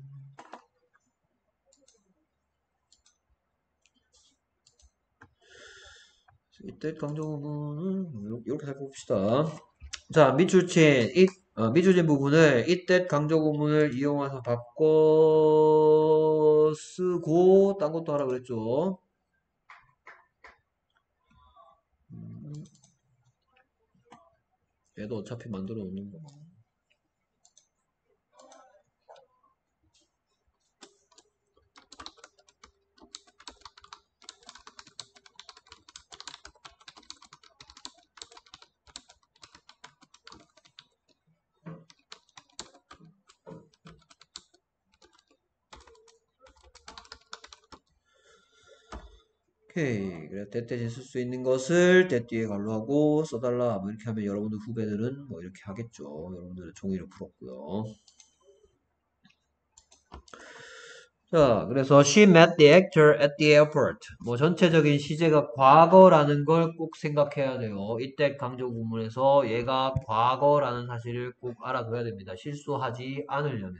이때 강조 구문은 이렇게 살펴봅시다. 자, 밑줄친 이 어, 미주진 부분을 이때 강조 구문을 이용해서 바꿔 쓰고 딴 것도 하라 그랬죠. 음, 얘도 어차피 만들어 놓는 거. 오케이. 그래, that 대신 쓸 수 있는 것을 that 뒤에 관로하고 써달라. 뭐 이렇게 하면 여러분들 후배들은 뭐 이렇게 하겠죠. 여러분들은 종이를 풀었고요. 자, 그래서 she met the actor at the airport. 뭐 전체적인 시제가 과거라는 걸 꼭 생각해야 돼요. 이때 강조 구문에서 얘가 과거라는 사실을 꼭 알아둬야 됩니다. 실수하지 않으려면.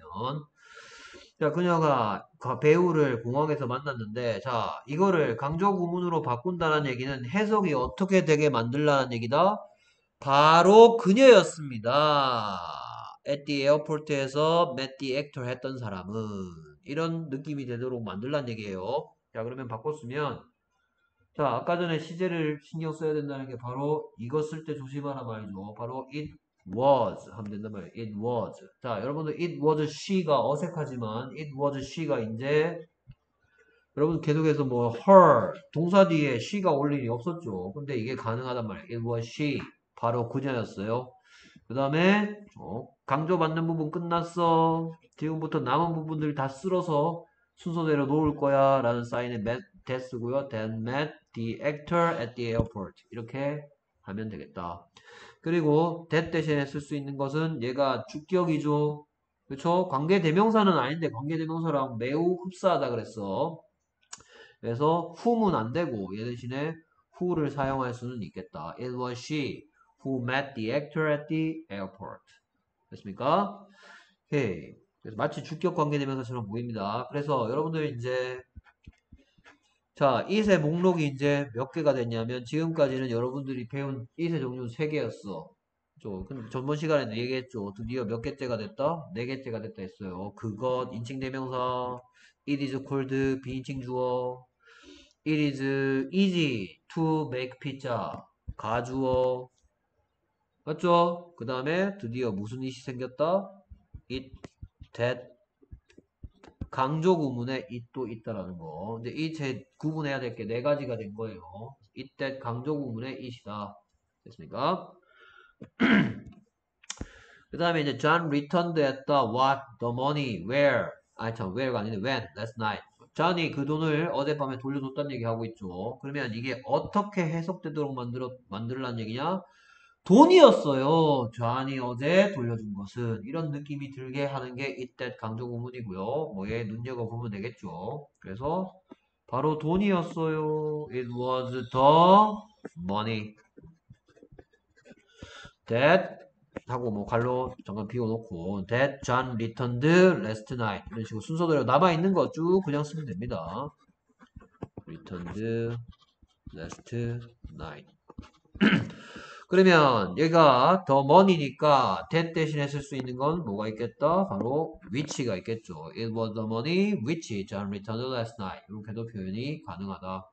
자, 그녀가 그 배우를 공항에서 만났는데, 자, 이거를 강조 구문으로 바꾼다는 얘기는 해석이 어떻게 되게 만들라는 얘기다? 바로 그녀였습니다. At the airport에서 met the actor 했던 사람은 이런 느낌이 되도록 만들란 얘기예요. 자, 그러면 바꿨으면 자, 아까 전에 시제를 신경 써야 된다는 게 바로 이거 쓸 때 조심하라 말이죠. 바로 it was 하면 된단 말이에요. it was. 자, 여러분들 it was she가 어색하지만 it was she가 이제 여러분 계속해서 뭐 her 동사 뒤에 she가 올 일이 없었죠. 근데 이게 가능하단 말이에요. it was she. 바로 그녀였어요. 그 다음에 어, 강조받는 부분 끝났어. 지금부터 남은 부분들 다 쓸어서 순서대로 놓을 거야 라는 사인에 met 됐고요. Then met the actor at the airport. 이렇게 하면 되겠다. 그리고 that 대신에 쓸 수 있는 것은 얘가 주격이죠. 그렇죠? 관계대명사는 아닌데 관계대명사랑 매우 흡사하다 그랬어. 그래서 whom은 안 되고 얘 대신에 who를 사용할 수는 있겠다. It was she who met the actor at the airport. 됐습니까? 오케이. 그래서 마치 주격 관계대명사처럼 보입니다. 그래서 여러분들 이제 자, it의 목록이 이제 몇 개가 됐냐면 지금까지는 여러분들이 배운 it의 종류는 세 개였어. 저, 근데 전번 시간에도 얘기했죠. 드디어 몇 개째가 됐다? 네 개째가 됐다 했어요. 그것, 인칭대명사, it is cold, 비인칭 주어, it is easy to make pizza, 가주어, 맞죠? 그 다음에 드디어 무슨 it이 생겼다? it, that, 강조 구문에 it도 있다라는 거. 근데 이 제 구분해야 될 게 네 가지가 된 거예요. it, that, 강조 구문에 it이다. 됐습니까? 그 다음에 이제 John returned at the what, the money, where. 아니 참, where가 아니네. when, last night. 존이 그 돈을 어젯밤에 돌려줬다는 얘기 하고 있죠. 그러면 이게 어떻게 해석되도록 만들어, 만들라는 얘기냐? 돈이었어요. 존이 어제 돌려준 것은. 이런 느낌이 들게 하는 게 it, that 강조 구문이고요. 뭐에 눈여겨보면 되겠죠. 그래서 바로 돈이었어요. It was the money that 하고 뭐 갈로 잠깐 비워놓고 that John returned last night 이런 식으로 순서대로 남아있는 거 쭉 그냥 쓰면 됩니다. returned last night 그러면 얘가 the money니까 that 대신에 쓸 수 있는 건 뭐가 있겠다? 바로 which가 있겠죠. It was the money which John returned last night 이렇게도 표현이 가능하다.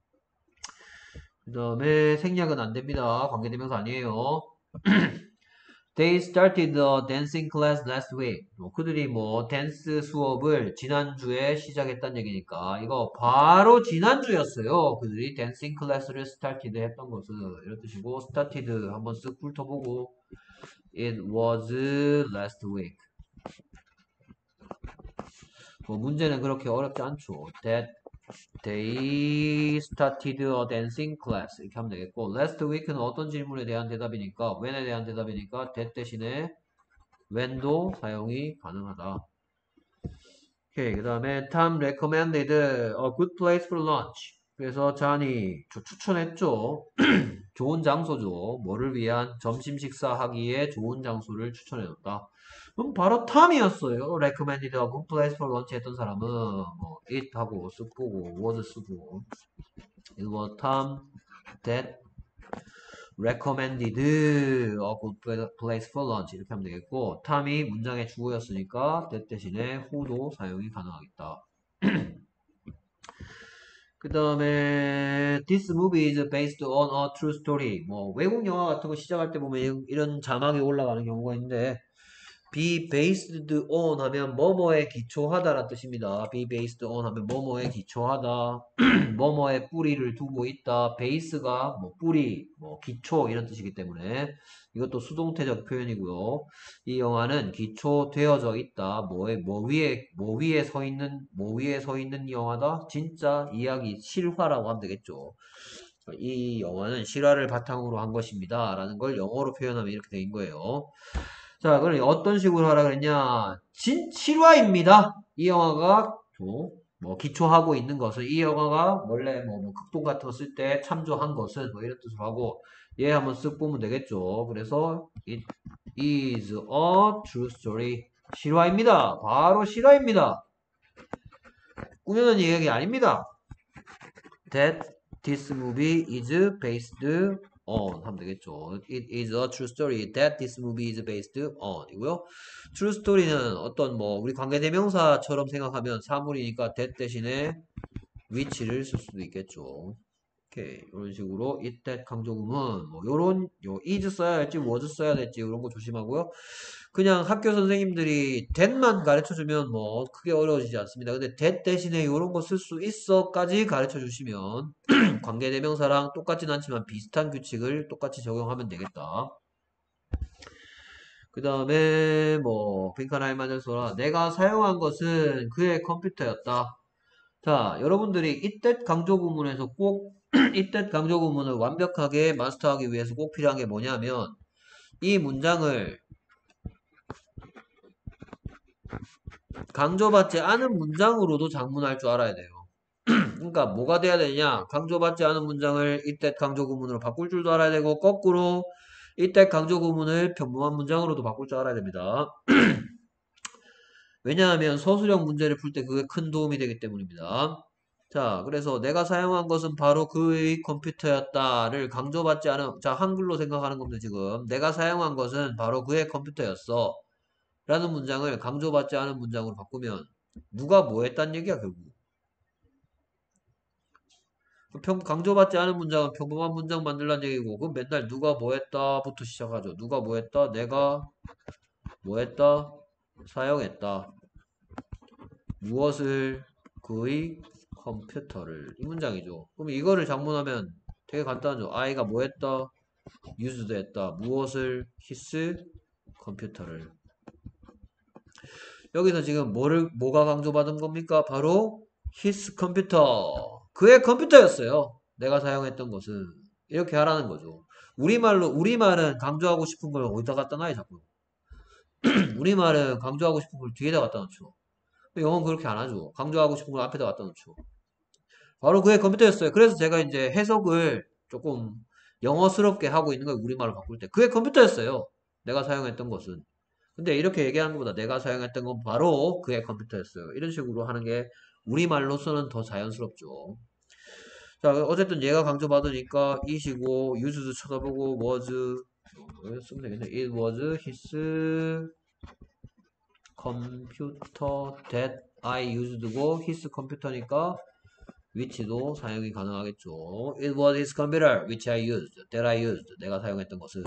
그 다음에 생략은 안됩니다. 관계대명사 아니에요. They started the dancing class last week. 뭐 그들이 뭐 댄스 수업을 지난주에 시작했다는 얘기니까 이거 바로 지난주였어요. 그들이 dancing class를 started 했던 것은 이런 뜻이고 started 한번 쓱 훑어보고 it was last week. 뭐 문제는 그렇게 어렵지 않죠. That they started a dancing class 이렇게 하면 되겠고 last week는 어떤 질문에 대한 대답이니까 when에 대한 대답이니까 that 대신에 when도 사용이 가능하다. 오케이. 그 다음에 Tom recommended a good place for lunch. 그래서 잔이 추천했죠. 좋은 장소죠. 뭐를 위한 점심 식사하기에 좋은 장소를 추천해줬다. 그럼 바로 탐이었어요. recommended a good place for lunch 했던 사람은 뭐 it 하고 쓰고 was 쓰고 it was Tom that recommended a good place for lunch 이렇게 하면 되겠고 탐이 문장의 주어였으니까 that 대신에 who도 사용이 가능하겠다. 그 다음에 This movie is based on a true story 뭐 외국 영화 같은 거 시작할 때 보면 이런 자막이 올라가는 경우가 있는데 be based on 하면 뭐뭐에 기초하다라는 뜻입니다. be based on 하면 뭐뭐에 기초하다. 뭐뭐에 뿌리를 두고 있다. base가 뭐 뿌리, 뭐 기초 이런 뜻이기 때문에 이것도 수동태적 표현이고요. 이 영화는 기초되어져 있다. 뭐에 뭐 위에 뭐 위에 서 있는 뭐 위에 서 있는 영화다. 진짜 이야기 실화라고 하면 되겠죠. 이 영화는 실화를 바탕으로 한 것입니다. 라는 걸 영어로 표현하면 이렇게 된 거예요. 자, 그럼 어떤 식으로 하라 그랬냐? 진, 실화입니다. 이 영화가 뭐, 뭐 기초하고 있는 것은 이 영화가 원래 뭐, 뭐 극본 같은 거 쓸 때 참조한 것은 뭐 이런 뜻으로 하고 얘 한번 쓱 보면 되겠죠. 그래서 it is a true story. 실화입니다. 바로 실화입니다. 꾸며낸 이야기 아닙니다. That this movie is based on 하면 되겠죠. It is a true story that this movie is based on 이고요. true story는 어떤 뭐 우리 관계대명사처럼 생각하면 사물이니까 that 대신에 which를 쓸 수도 있겠죠. 오케이. 이런 식으로 it, that 강조구문 뭐 요런 요 is 써야 할지 was 써야 될지 이런 거 조심하고요. 그냥 학교 선생님들이 that만 가르쳐주면 뭐 크게 어려워지지 않습니다. 근데 that 대신에 이런 거 쓸 수 있어까지 가르쳐주시면 관계대명사랑 똑같진 않지만 비슷한 규칙을 똑같이 적용하면 되겠다. 그 다음에 뭐 빈칸 할만한 소라 내가 사용한 것은 그의 컴퓨터였다. 자, 여러분들이 이때 강조 구문에서 꼭 이때 강조 구문을 완벽하게 마스터하기 위해서 꼭 필요한 게 뭐냐면 이 문장을 강조받지 않은 문장으로도 장문할 줄 알아야 돼요. 그러니까 뭐가 돼야 되냐? 강조받지 않은 문장을 이때 강조 구문으로 바꿀 줄도 알아야 되고 거꾸로 이때 강조 구문을 평범한 문장으로도 바꿀 줄 알아야 됩니다. 왜냐하면 서술형 문제를 풀 때 그게 큰 도움이 되기 때문입니다. 자, 그래서 내가 사용한 것은 바로 그의 컴퓨터였다를 강조받지 않은, 자, 한글로 생각하는 겁니다, 지금. 내가 사용한 것은 바로 그의 컴퓨터였어. 라는 문장을 강조받지 않은 문장으로 바꾸면 누가 뭐 했단 얘기야, 결국. 평, 강조받지 않은 문장은 평범한 문장 만들란 얘기고, 그럼 맨날 누가 뭐 했다부터 시작하죠. 누가 뭐 했다? 내가 뭐 했다? 사용했다. 무엇을? 그의 컴퓨터를. 이 문장이죠. 그럼 이거를 장문하면 되게 간단하죠. I가 뭐 했다? used 했다. 무엇을? his 컴퓨터를. 여기서 지금 뭐를, 뭐가 강조받은 겁니까? 바로 his 컴퓨터. 그의 컴퓨터였어요. 내가 사용했던 것은. 이렇게 하라는 거죠. 우리말로, 우리말은 강조하고 싶은 걸 어디다 갖다 놔요, 자꾸. 우리말은 강조하고 싶은 걸 뒤에다 갖다 놓죠. 영어는 그렇게 안 하죠. 강조하고 싶은 걸 앞에다 갖다 놓죠. 바로 그의 컴퓨터였어요. 그래서 제가 이제 해석을 조금 영어스럽게 하고 있는 거예요. 우리말로 바꿀 때. 그의 컴퓨터였어요. 내가 사용했던 것은. 근데 이렇게 얘기하는 것보다 내가 사용했던 건 바로 그의 컴퓨터였어요. 이런 식으로 하는 게 우리말로서는 더 자연스럽죠. 자, 어쨌든 얘가 강조받으니까 it이고 used 쳐다보고 was 쓰면 되겠네. It was his computer that I used고 his 컴퓨터니까 which도 사용이 가능하겠죠. It was his computer which I used. that I used. 내가 사용했던 것은.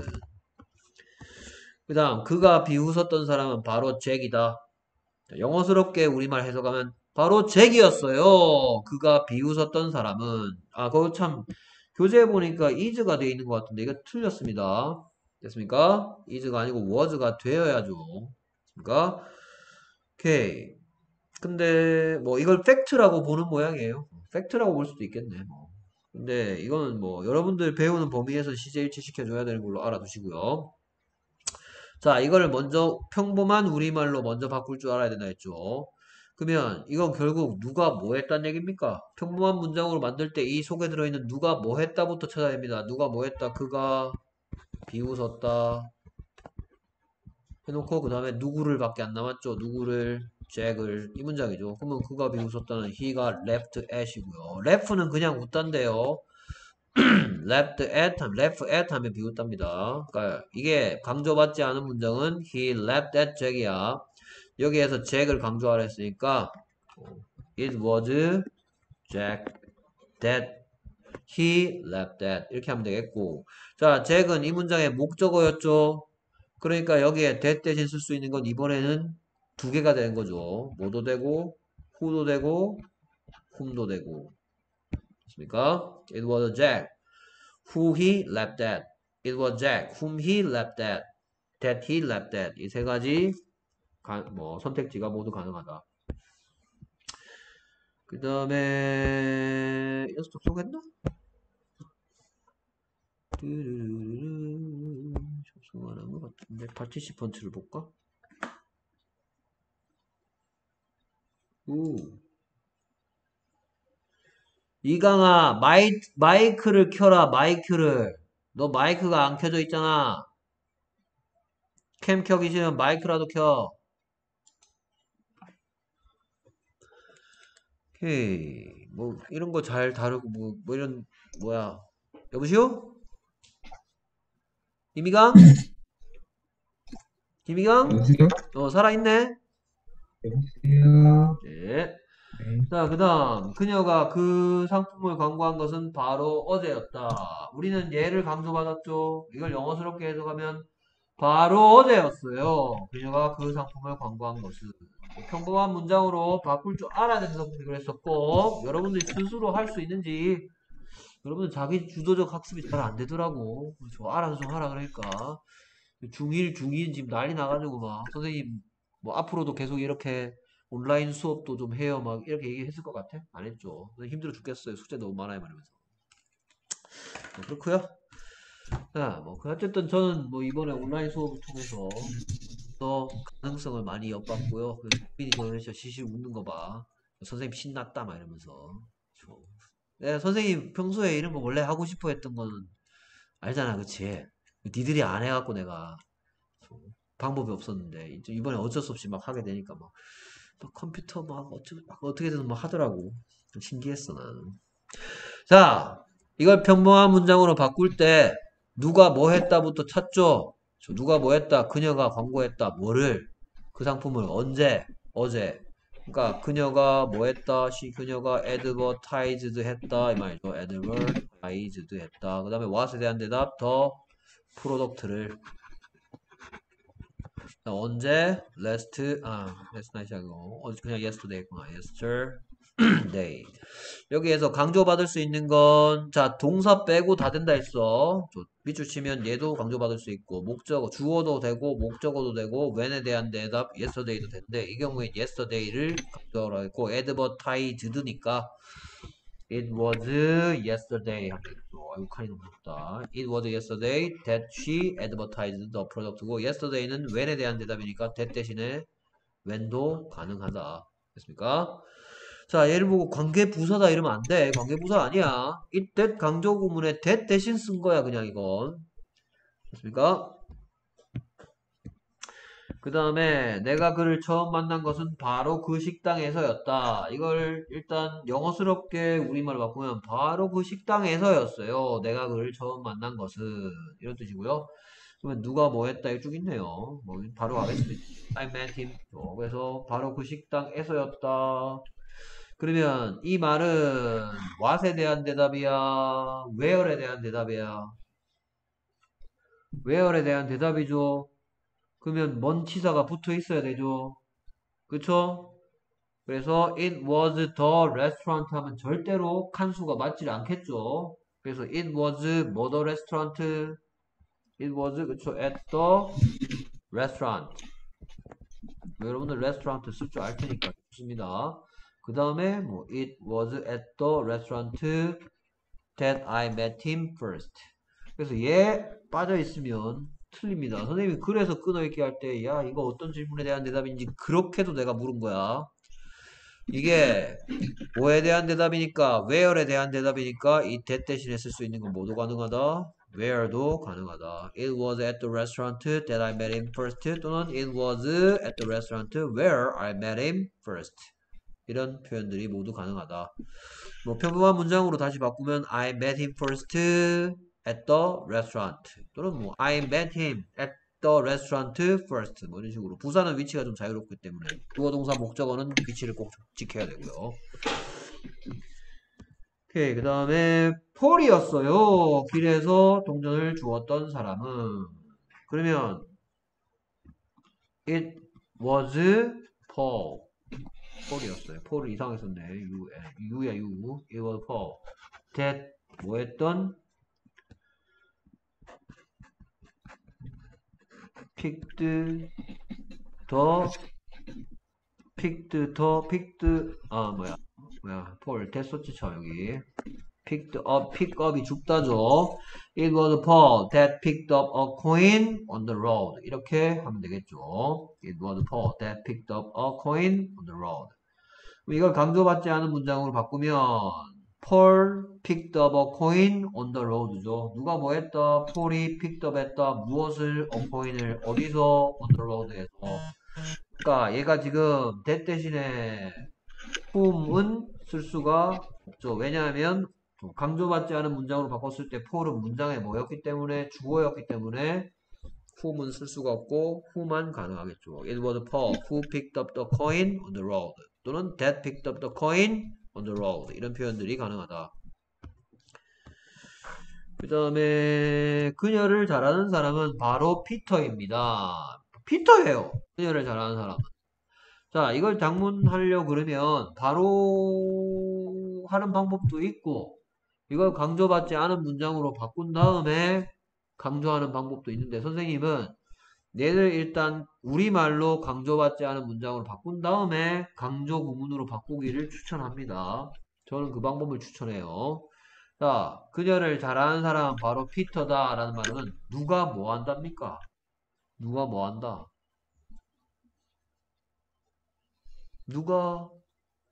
그 다음 그가 비웃었던 사람은 바로 잭이다. 영어스럽게 우리말 해석하면 바로 잭이었어요. 그가 비웃었던 사람은. 아 그거 참 교재에 보니까 is가 되어 있는 것 같은데 이거 틀렸습니다. 됐습니까? is가 아니고 was가 되어야죠. 됐습니까? 오케이. 근데 뭐 이걸 팩트라고 보는 모양이에요. 팩트라고 볼 수도 있겠네. 뭐. 근데 이거는 뭐 여러분들 배우는 범위에서 시제일치 시켜줘야 되는 걸로 알아두시고요. 자, 이걸 먼저 평범한 우리말로 먼저 바꿀 줄 알아야 된다 했죠. 그러면 이건 결국 누가 뭐 했다는 얘기입니까? 평범한 문장으로 만들 때 이 속에 들어있는 누가 뭐 했다부터 찾아야 됩니다. 누가 뭐 했다. 그가 비웃었다. 해놓고 그 다음에 누구를 밖에 안 남았죠. 누구를 잭을 이 문장이죠. 그러면 그가 비웃었다는 he가 left at이고요. left는 그냥 웃단데요. left at, left at 하면 비웃답니다. 그러니까 이게 강조받지 않은 문장은 he left at Jack이야. 여기에서 Jack을 강조하라 했으니까 it was Jack that he left at 이렇게 하면 되겠고 자, Jack은 이 문장의 목적어였죠. 그러니까 여기에 that 대신 쓸 수 있는 건 이번에는 두 개가 되는 거죠. 뭐도 되고 who도 되고 whom도 되고. 맞습니까? It was Jack who he laughed at. It was Jack whom he laughed at. That he laughed at. 이 세 가지 가, 뭐 선택지가 모두 가능하다. 그 다음에 연습 접속했나? 접속 안 한 것 같은데 파티시펀트를 볼까? 오. 이강아 마이, 마이크를 켜라 마이크를. 너 마이크가 안 켜져 있잖아. 캠 켜기 싫으면 마이크라도 켜. 오케이. 뭐 이런 거 잘 다루고 뭐, 뭐 이런 뭐야. 여보시오? 김이강? 김이강? 여보세요? 어 살아있네? 여보세요? 네. 네. 자, 그 다음, 그녀가 그 상품을 광고한 것은 바로 어제였다. 우리는 얘를 강조받았죠. 이걸 영어스럽게 해석하면 바로 어제였어요. 그녀가 그 상품을 광고한 것은. 뭐 평범한 문장으로 바꿀 줄 알아야 된다고 그랬었고, 여러분들이 스스로 할 수 있는지, 여러분 자기 주도적 학습이 잘 안 되더라고. 저 알아서 좀 하라 그러니까. 중일, 중이인 지금 난리 나가지고 막, 선생님, 뭐 앞으로도 계속 이렇게 온라인 수업도 좀 해요. 막 이렇게 얘기했을 것 같아? 안 했죠. 힘들어 죽겠어요. 숙제 너무 많아요. 말하면서. 뭐 그렇고요. 자, 뭐 그 어쨌든 저는 뭐 이번에 온라인 수업을 통해서 더 가능성을 많이 엿봤고요. 그래서 민이 저는 진짜 시시 웃는 거 봐. 선생님 신났다 막 이러면서. 저- 내가 선생님 평소에 이런 거 원래 하고 싶어 했던 거는 알잖아, 그치? 니들이 안 해갖고 내가 방법이 없었는데 이제 이번에 어쩔 수 없이 막 하게 되니까 막, 막 컴퓨터 막 어떻게 막 어떻게든 막 하더라고. 좀 신기했어 나는. 자, 이걸 평범한 문장으로 바꿀 때 누가 뭐 했다부터 찾죠. 저 누가 뭐 했다. 그녀가 광고했다. 뭐를? 그 상품을 언제? 어제. 그러니까 그녀가 뭐 했다. 시 그녀가 advertised 했다 이 말이죠. advertised 했다. 그 다음에 what에 대한 대답 더 프로덕트를 언제? last 아 last night이 아니고 어, 그냥 yesterday구나. yesterday. 여기에서 강조받을 수 있는 건, 자, 동사 빼고 다 된다 했어. 저 밑줄 치면 얘도 강조받을 수 있고, 목적어, 주어도 되고, 목적어도 되고, when에 대한 대답, yesterday도 되는데, 이 경우에 yesterday를 강조하라고 했고, advertised니까, it was yesterday. 하면 되겠죠. 아이고, 칸이 너무 높다. It was yesterday that she advertised the product고, yesterday는 when에 대한 대답이니까, that 대신에 when도 가능하다. 됐습니까? 자, 얘를 보고 관계부사다 이러면 안 돼. 관계부사 아니야. it that 강조 구문에 that 대신 쓴 거야, 그냥 이건. 됐습니까? 그 다음에 내가 그를 처음 만난 것은 바로 그 식당에서였다. 이걸 일단 영어스럽게 우리말로 바꾸면 바로 그 식당에서였어요. 내가 그를 처음 만난 것은 이런 뜻이고요. 그러면 누가 뭐 했다 이쭉 있네요. 뭐 바로 가겠습니다. I met him. 어, 그래서 바로 그 식당에서였다. 그러면 이 말은 what에 대한 대답이야? where에 대한 대답이야? where에 대한 대답이죠. 그러면 뭔 치사가 붙어 있어야 되죠. 그쵸? 그래서 it was the restaurant 하면 절대로 칸수가 맞지 않겠죠. 그래서 it was 뭐 the restaurant? it was 그쵸? at the restaurant. 여러분들 restaurant 쓸 줄 알 테니까 좋습니다. 그 다음에 뭐 it was at the restaurant that I met him first. 그래서 얘 빠져 있으면 틀립니다. 선생님이 그래서 끊어읽기 할 때, 야, 이거 어떤 질문에 대한 대답인지 그렇게도 내가 물은 거야. 이게 뭐에 대한 대답이니까, where에 대한 대답이니까 이 that 대신에 쓸 수 있는 건 모두 가능하다. where도 가능하다. It was at the restaurant that I met him first. 또는 it was at the restaurant where I met him first. 이런 표현들이 모두 가능하다. 뭐 평범한 문장으로 다시 바꾸면 I met him first at the restaurant 또는 뭐 I met him at the restaurant first 뭐 이런 식으로 부사는 위치가 좀 자유롭기 때문에 주어 동사 목적어는 위치를 꼭 지켜야 되고요. 오케이 그 다음에 폴이었어요. 길에서 동전을 주었던 사람은 그러면 it was Paul. Paul이었어요. Paul을 이상하게 썼네. U, U야 U. It was Paul. that 뭐 했던 picked the picked the picked 아 뭐야 뭐야 Paul that 썼지 쳐 여기. picked up, pick up이 죽다죠. It was Paul that picked up a coin on the road. 이렇게 하면 되겠죠. It was Paul that picked up a coin on the road. 이걸 강조받지 않은 문장으로 바꾸면 Paul picked up a coin on the road죠. 누가 뭐 했다? Paul이 picked up 했다. 무엇을? a coin을 어디서? on the road에서. 그러니까 얘가 지금 that 대신에 whom은 쓸 수가 없죠. 왜냐하면 강조받지 않은 문장으로 바꿨을 때 Paul은 문장에 뭐였기 때문에 주어였기 때문에 whom은 쓸 수가 없고 who만 가능하겠죠. It was Paul who picked up the coin on the road. 또는 that picked up the coin on the road. 이런 표현들이 가능하다. 그 다음에 그녀를 잘하는 사람은 바로 피터입니다. 피터예요. 그녀를 잘하는 사람은. 자, 이걸 장문하려고 그러면 바로 하는 방법도 있고 이걸 강조받지 않은 문장으로 바꾼 다음에 강조하는 방법도 있는데 선생님은 얘를 일단 우리말로 강조받지 않은 문장으로 바꾼 다음에 강조 구문으로 바꾸기를 추천합니다. 저는 그 방법을 추천해요. 자, 그녀를 잘하는 사람은 바로 피터다 라는 말은 누가 뭐 한답니까? 누가 뭐 한다? 누가?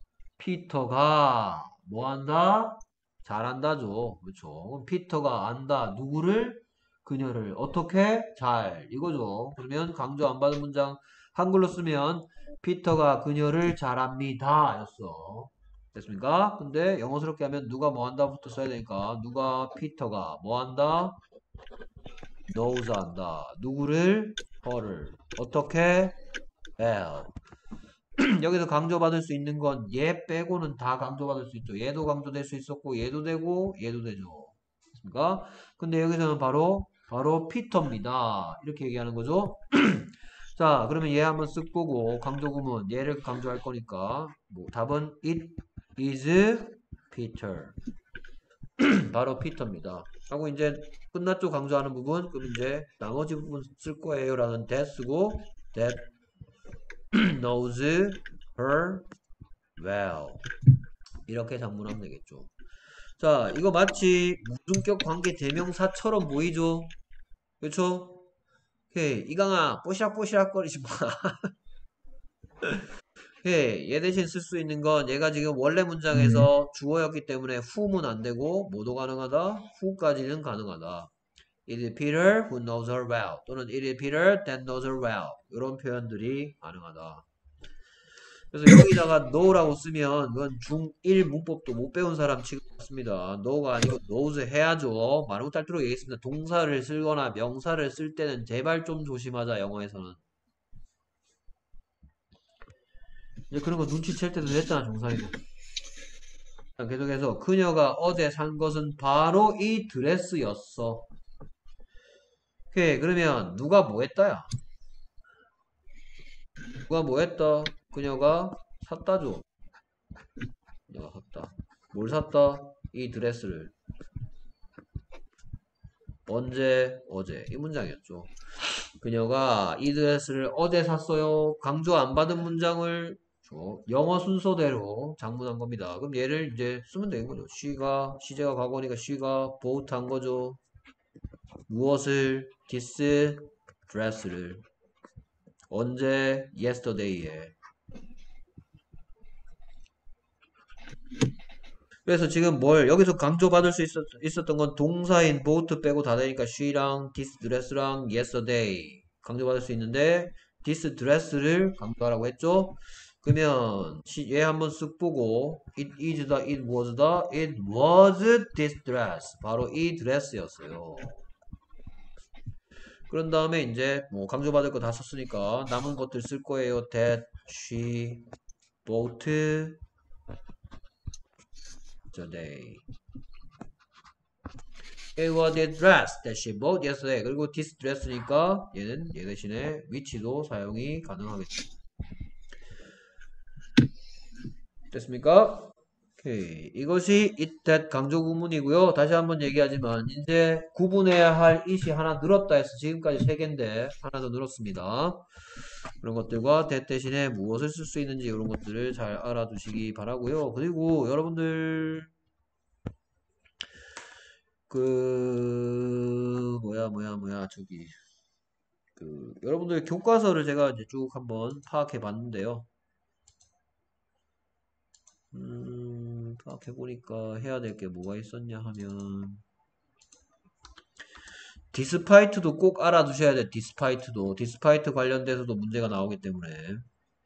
피터가 뭐 한다? 잘한다죠. 그렇죠. 그럼 피터가 안다. 누구를? 그녀를. 어떻게? 잘. 이거죠. 그러면 강조 안 받은 문장 한글로 쓰면 피터가 그녀를 잘합니다. 였어. 됐습니까? 근데 영어스럽게 하면 누가 뭐 한다부터 써야 되니까 누가 피터가 뭐 한다? knows 한다. 누구를? her를. 어떻게? well. 여기서 강조받을 수 있는 건 얘 빼고는 다 강조받을 수 있죠. 얘도 강조될 수 있었고 얘도 되고 얘도 되죠. 됐습니까? 근데 여기서는 바로 바로 피터입니다. 이렇게 얘기하는 거죠. 자, 그러면 얘 한번 쓱 보고 강조 구문 얘를 강조할 거니까 뭐 답은 it is Peter. 바로 피터입니다. 하고 이제 끝났죠. 강조하는 부분. 그럼 이제 나머지 부분 쓸 거예요. 라는 that 쓰고 that knows her well. 이렇게 장문하면 되겠죠. 자, 이거 마치 무중격 관계 대명사처럼 보이죠? 그렇죠? 오케이, 이강아, 뽀시락뽀시락 거리지 마. 오케이, 얘 대신 쓸 수 있는 건 얘가 지금 원래 문장에서 주어였기 때문에 who는 안 되고 뭐도 가능하다? who까지는 가능하다. It is Peter who knows her well. 또는 it is Peter that knows her well. 이런 표현들이 가능하다. 그래서 여기다가 know라고 쓰면 그건 중일 문법도 못 배운 사람 취급받습니다. know가 아니고 knows 해야죠. 말 못할도록 얘기했습니다. 동사를 쓰거나 명사를 쓸 때는 제발 좀 조심하자. 영어에서는. 이제 그런 거 눈치챌 때도 됐잖아. 종사이고. 계속해서 그녀가 어제 산 것은 바로 이 드레스였어. 오케이, 그러면 누가 뭐 했다야? 누가 뭐 했다? 그녀가 샀다죠. 그녀가 샀다. 뭘 샀다? 이 드레스를. 언제? 어제. 이 문장이었죠. 그녀가 이 드레스를 어제 샀어요. 강조 안 받은 문장을 줘. 영어 순서대로 장문한 겁니다. 그럼 얘를 이제 쓰면 되는 거죠. she가, 시제가 과거니까 she가 bought 한 거죠. 무엇을? this dress를. 언제? yesterday에. 그래서 지금 뭘 여기서 강조받을 수 있었, 있었던 건 동사인 both 빼고 다 되니까 she랑 this dress랑 yesterday 강조받을 수 있는데 this dress를 강조하라고 했죠. 그러면 얘 한번 쓱 보고 it is다, it was다, it was this dress. 바로 이 드레스였어요. 그런 다음에 이제 뭐 강조받을 거 다 썼으니까 남은 것들 쓸 거예요. that she bought today. It was the dress that she bought yesterday. 그리고 this dress니까 얘는 얘 대신에 which도 사용이 가능하겠죠. 됐습니까? 오케이. 이것이 it that 강조 구문이고요. 다시 한번 얘기하지만 이제 구분해야 할 it이 하나 늘었다 해서 지금까지 세 개인데 하나 더 늘었습니다. 그런 것들과 that 대신에 무엇을 쓸 수 있는지 이런 것들을 잘 알아두시기 바라고요. 그리고 여러분들 그 뭐야 뭐야 뭐야 저기 그 여러분들 교과서를 제가 이제 쭉 한번 파악해 봤는데요. 음, 파악해 보니까 해야 될 게 뭐가 있었냐 하면 디스파이트도 꼭 알아두셔야 돼. 디스파이트도 디스파이트 관련돼서도 문제가 나오기 때문에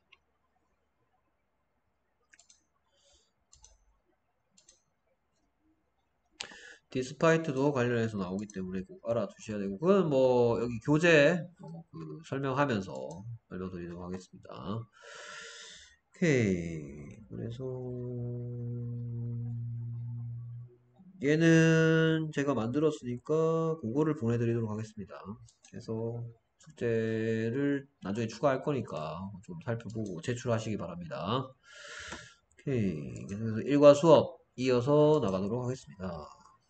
디스파이트도 관련해서 나오기 때문에 꼭 알아두셔야 되고 그건 뭐 여기 교재 어, 그 설명하면서 설명드리도록 하겠습니다. 오케이. 그래서 얘는 제가 만들었으니까 그거를 보내드리도록 하겠습니다. 그래서 숙제를 나중에 추가할 거니까 좀 살펴보고 제출하시기 바랍니다. 오케이. 그래서 일과 수업 이어서 나가도록 하겠습니다.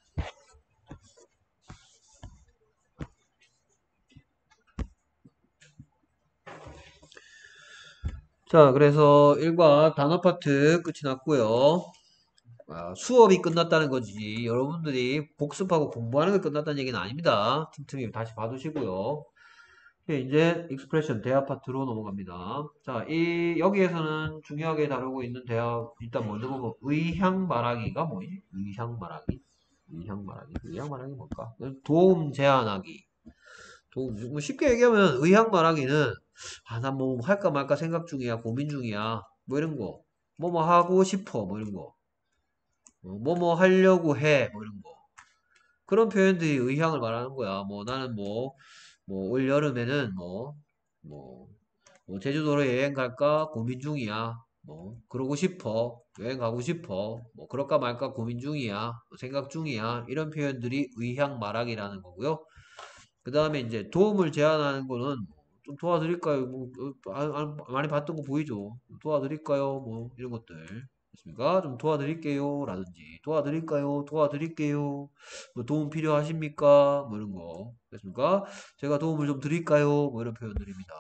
자, 그래서 일과 단어 파트 끝이 났고요. 아, 수업이 끝났다는 거지. 여러분들이 복습하고 공부하는 게 끝났다는 얘기는 아닙니다. 틈틈이 다시 봐두시고요. 이제 익스프레션 대화 파트로 넘어갑니다. 자, 이 여기에서는 중요하게 다루고 있는 대화 일단 먼저 보면 의향 말하기가 뭐지? 의향 말하기, 의향 말하기, 의향 말하기 뭘까? 도움 제안하기. 도움 뭐 쉽게 얘기하면 의향 말하기는 아, 난 뭐 할까 말까 생각 중이야, 고민 중이야, 뭐 이런 거, 뭐 뭐 하고 싶어, 뭐 이런 거, 뭐 뭐 하려고 해, 뭐 이런 거. 그런 표현들이 의향을 말하는 거야. 뭐 나는 뭐, 뭐 올 여름에는 뭐, 뭐, 뭐 제주도로 여행 갈까 고민 중이야. 뭐 그러고 싶어. 여행 가고 싶어. 뭐 그럴까 말까 고민 중이야. 뭐 생각 중이야. 이런 표현들이 의향 말하기라는 거고요. 그 다음에 이제 도움을 제안하는 거는 좀 도와드릴까요? 뭐 어, 아, 아, 많이 봤던 거 보이죠? 도와드릴까요? 뭐 이런 것들. 됐습니까? 좀 도와드릴게요. 라든지 도와드릴까요? 도와드릴게요. 뭐 도움 필요하십니까? 뭐 이런 거. 됐습니까? 제가 도움을 좀 드릴까요? 뭐 이런 표현들입니다.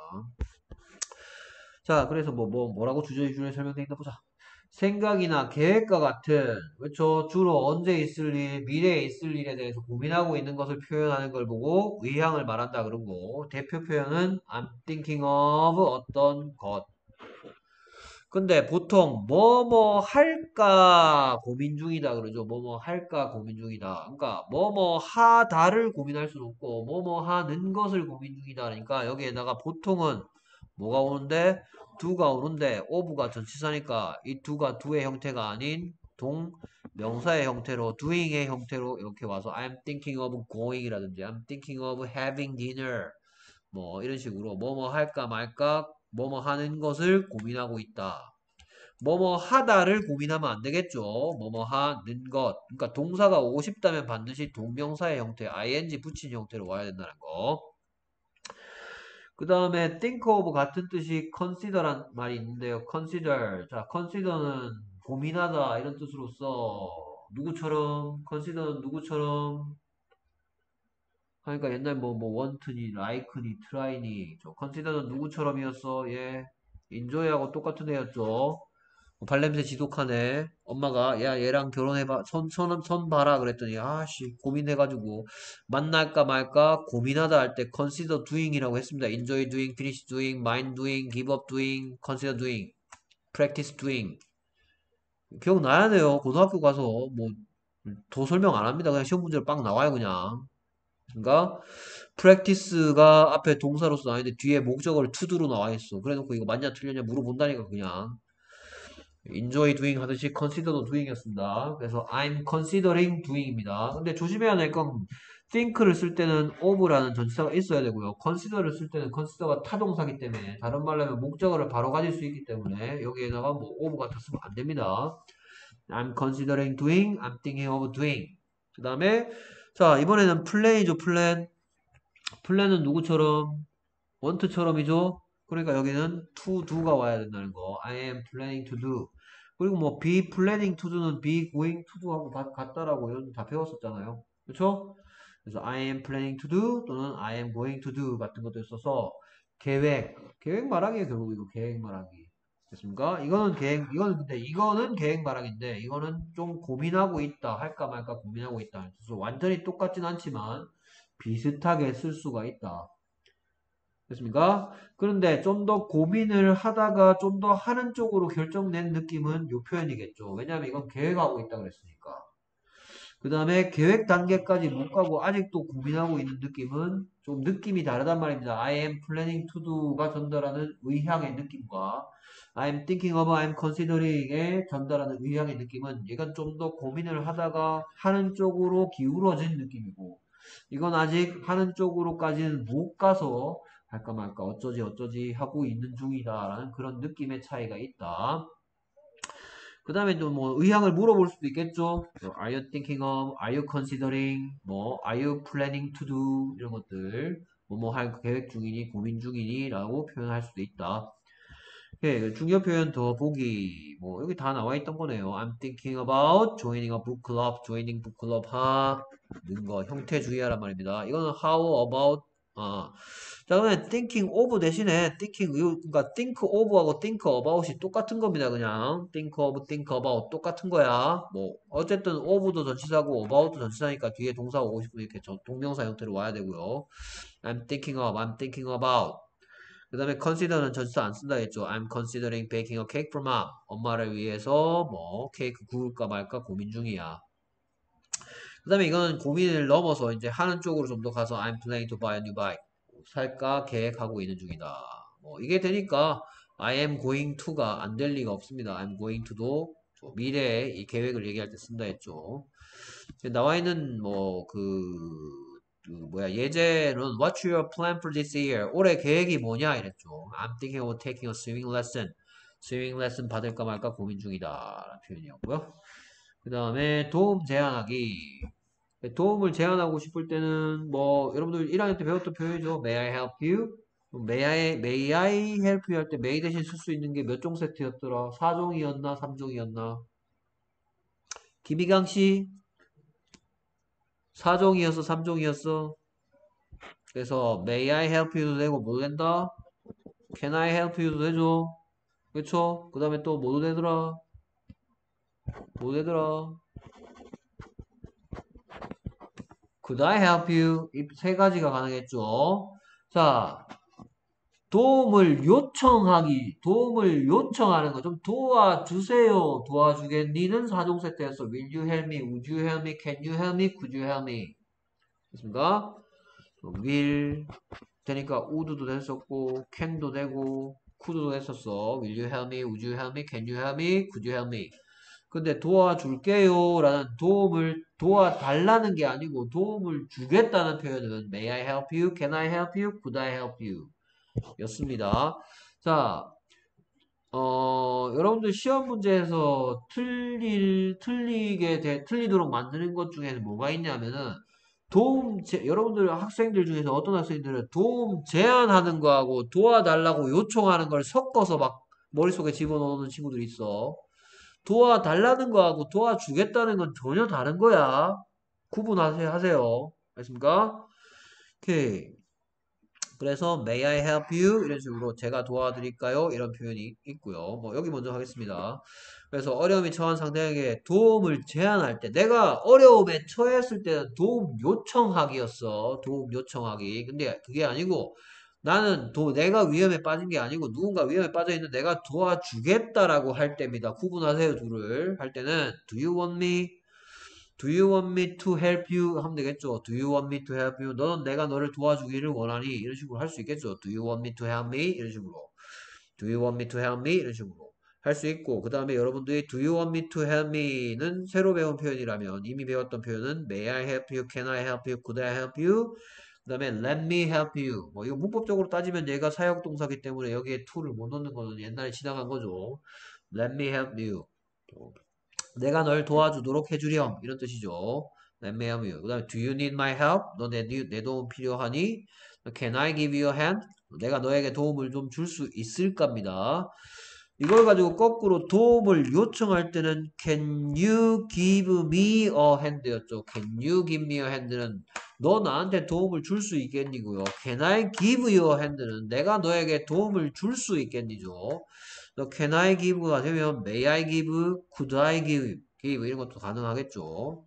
자, 그래서 뭐, 뭐, 뭐라고 주저리 주저리 설명되어 있나 보자. 생각이나 계획과 같은, 그렇죠. 주로 언제 있을 일, 미래에 있을 일에 대해서 고민하고 있는 것을 표현하는 걸 보고 의향을 말한다 그런 거. 대표 표현은 I'm thinking of 어떤 것. 근데 보통 뭐뭐 할까 고민 중이다 그러죠. 뭐뭐 할까 고민 중이다. 그러니까 뭐뭐 하다를 고민할 수는 없고 뭐뭐 하는 것을 고민 중이다. 그러니까 여기에다가 보통은 뭐가 오는데 두가 오는데 오브가 전치사니까 이 두가 두의 형태가 아닌 동 명사의 형태로 doing의 형태로 이렇게 와서 I'm thinking of going이라든지 I'm thinking of having dinner 뭐 이런 식으로 뭐뭐 할까 말까 뭐뭐 하는 것을 고민하고 있다. 뭐뭐 하다를 고민하면 안 되겠죠. 뭐뭐 하는 것. 그러니까 동사가 오고 싶다면 반드시 동명사의 형태, ing 붙인 형태로 와야 된다는 거. 그 다음에 think of 같은 뜻이 consider란 말이 있는데요. consider. 자, consider는 고민하다 이런 뜻으로서 누구처럼 consider는 누구처럼 하니까 옛날 뭐 뭐 want니 like니 try니 consider는 누구처럼이었어? 예. enjoy하고 똑같은 애였죠. 뭐 발냄새 지독하네. 엄마가 야 얘랑 결혼해봐 손, 손, 손 봐라 그랬더니 아씨 고민해가지고 만날까 말까 고민하다 할 때 consider doing이라고 했습니다. enjoy doing, finish doing, mind doing, give up doing, consider doing, practice doing. 기억나야 돼요. 고등학교 가서 뭐 더 설명 안 합니다. 그냥 시험 문제로 빵 나와요 그냥. 그러니까 practice가 앞에 동사로서 나와있는데 뒤에 목적어를 to도로 나와있어. 그래놓고 이거 맞냐 틀렸냐 물어본다니까 그냥. enjoy doing 하듯이 consider도 doing이었습니다. 그래서 I'm considering doing입니다. 근데 조심해야 될 건 think를 쓸 때는 of라는 전치사가 있어야 되고요. consider를 쓸 때는 consider가 타동사기 때문에 다른 말로 하면 목적어를 바로 가질 수 있기 때문에 여기에다가 뭐 of 같은 쓰면 안 됩니다. I'm considering doing, I'm thinking of doing. 그 다음에 자, 이번에는 플랜이죠, 플랜. 플랜은 누구처럼? want처럼이죠. 그러니까 여기는 to do가 와야 된다는 거. I am planning to do. 그리고 뭐 be planning to do는 be going to do하고 다 같다라고 이런 다 배웠었잖아요. 그렇죠? 그래서 I am planning to do 또는 I am going to do 같은 것도 있어서 계획, 계획 말하기에 결국 이거 계획 말하기. 됐습니까? 이거는 계획, 이거는 근데 이거는 계획 말하기인데 이거는 좀 고민하고 있다. 할까 말까 고민하고 있다. 그래서 완전히 똑같진 않지만 비슷하게 쓸 수가 있다. 됐습니까? 그런데 좀 더 고민을 하다가 좀 더 하는 쪽으로 결정낸 느낌은 이 표현이겠죠. 왜냐하면 이건 계획하고 있다 그랬으니까. 그 다음에 계획 단계까지 못 가고 아직도 고민하고 있는 느낌은 좀 느낌이 다르단 말입니다. I am planning to do가 전달하는 의향의 느낌과 I am thinking of, I am considering에 전달하는 의향의 느낌은 이건 좀 더 고민을 하다가 하는 쪽으로 기울어진 느낌이고 이건 아직 하는 쪽으로까지는 못 가서 할까 말까 어쩌지 어쩌지 하고 있는 중이다라는 그런 느낌의 차이가 있다. 그 다음에 또 뭐 의향을 물어볼 수도 있겠죠. Are you thinking of? Are you considering? 뭐 Are you planning to do? 이런 것들 뭐 뭐 할 계획 중이니 고민 중이니 라고 표현할 수도 있다. 예, 중요 표현 더 보기 뭐 여기 다 나와 있던 거네요. I'm thinking about joining a book club, joining book club 하는 거 형태 주의하란 말입니다. 이거는 how about 아, 자 그러면 thinking of 대신에 thinking 이거 그러니까 think of하고 think about이 똑같은 겁니다. 그냥 think of, think about 똑같은 거야. 뭐 어쨌든 of도 전치사고 about도 전치사니까 뒤에 동사 오고 싶으면 이렇게 저- 동명사 형태로 와야 되고요. I'm thinking of, I'm thinking about. 그 다음에 consider는 전치사 안 쓴다 했죠. I'm considering baking a cake for mom. 엄마를 위해서 뭐 케이크 구울까 말까 고민 중이야. 그 다음에 이거는 고민을 넘어서 이제 하는 쪽으로 좀 더 가서 I'm planning to buy a new bike. 살까 계획하고 있는 중이다. 뭐 이게 되니까 I am going to가 안 될 리가 없습니다. I'm going to도 미래에 이 계획을 얘기할 때 쓴다 했죠. 나와 있는 뭐그 그 뭐야 예제는 What's your plan for this year? 올해 계획이 뭐냐 이랬죠. I'm thinking of taking a swimming lesson. 스위밍 레슨 받을까 말까 고민 중이다 라는 표현이었고요. 그 다음에 도움 제안하기. 도움을 제안하고 싶을 때는 뭐 여러분들 일 학년 때 배웠던 표현이죠. May I help you? May I, may I help you 할 때 may 대신 쓸 수 있는 게 몇 종 세트였더라? 사 종이었나? 삼 종이었나? 김희강 씨 사 종이었어? 삼 종이었어? 그래서 may I help you도 되고 뭐도 된다? can I help you도 되죠? 그쵸? 그 다음에 또 뭐도 되더라? 뭐 되더라? could I help you? 이 세 가지가 가능했죠? 자, 도움을 요청하기, 도움을 요청하는 거 좀 도와주세요, 도와주겠니는 사 종 세트였어. Will you help me? Would you help me? Can you help me? Could you help me? 됐습니까? will 되니까 would도 됐었고 can도 되고 could도 됐었어. Will you help me? Would you help me? Can you help me? Could you help me? 근데 도와줄게요 라는 도움을 도와달라는 게 아니고 도움을 주겠다는 표현은 May I help you? Can I help you? Could I help you? 였습니다. 자, 어, 여러분들 시험 문제에서 틀릴, 틀리게, 돼, 틀리도록 만드는 것 중에 뭐가 있냐면은, 도움, 제, 여러분들 학생들 중에서 어떤 학생들은 도움 제안하는 거하고 도와달라고 요청하는 걸 섞어서 막 머릿속에 집어넣는 친구들이 있어. 도와달라는 거하고 도와주겠다는 건 전혀 다른 거야. 구분하세요, 하세요. 알겠습니까? 오케이. 그래서 may I help you? 이런 식으로 제가 도와드릴까요? 이런 표현이 있고요. 뭐 여기 먼저 하겠습니다. 그래서 어려움이 처한 상대에게 도움을 제안할 때 내가 어려움에 처했을 때는 도움 요청하기였어. 도움 요청하기. 근데 그게 아니고 나는 도, 내가 위험에 빠진 게 아니고 누군가 위험에 빠져 있는 내가 도와주겠다라고 할 때입니다. 구분하세요, 둘을. 할 때는 do you want me? Do you want me to help you? 하면 되겠죠. Do you want me to help you? 너는 내가 너를 도와주기를 원하니? 이런 식으로 할 수 있겠죠. Do you want me to help me? 이런 식으로. Do you want me to help me? 이런 식으로 할 수 있고 그 다음에 여러분들이 Do you want me to help me?는 새로 배운 표현이라면 이미 배웠던 표현은 May I help you? Can I help you? Could I help you? 그 다음에 Let me help you. 뭐 이거 문법적으로 따지면 얘가 사역동사기 때문에 여기에 to를 못 넣는 거는 옛날에 지나간 거죠. Let me help you. 내가 널 도와주도록 해주렴 이런 뜻이죠. Let me help you. 그 다음에 do you need my help? 너 내 내 도움 필요하니? Can I give you a hand? 내가 너에게 도움을 좀 줄 수 있을까입니다. 이걸 가지고 거꾸로 도움을 요청할 때는 Can you give me a hand였죠. Can you give me a hand는 너 나한테 도움을 줄 수 있겠니고요. Can I give you a hand는 내가 너에게 도움을 줄 수 있겠니죠. Can I give가 되면 May I give, Could I give, give 이런 것도 가능하겠죠.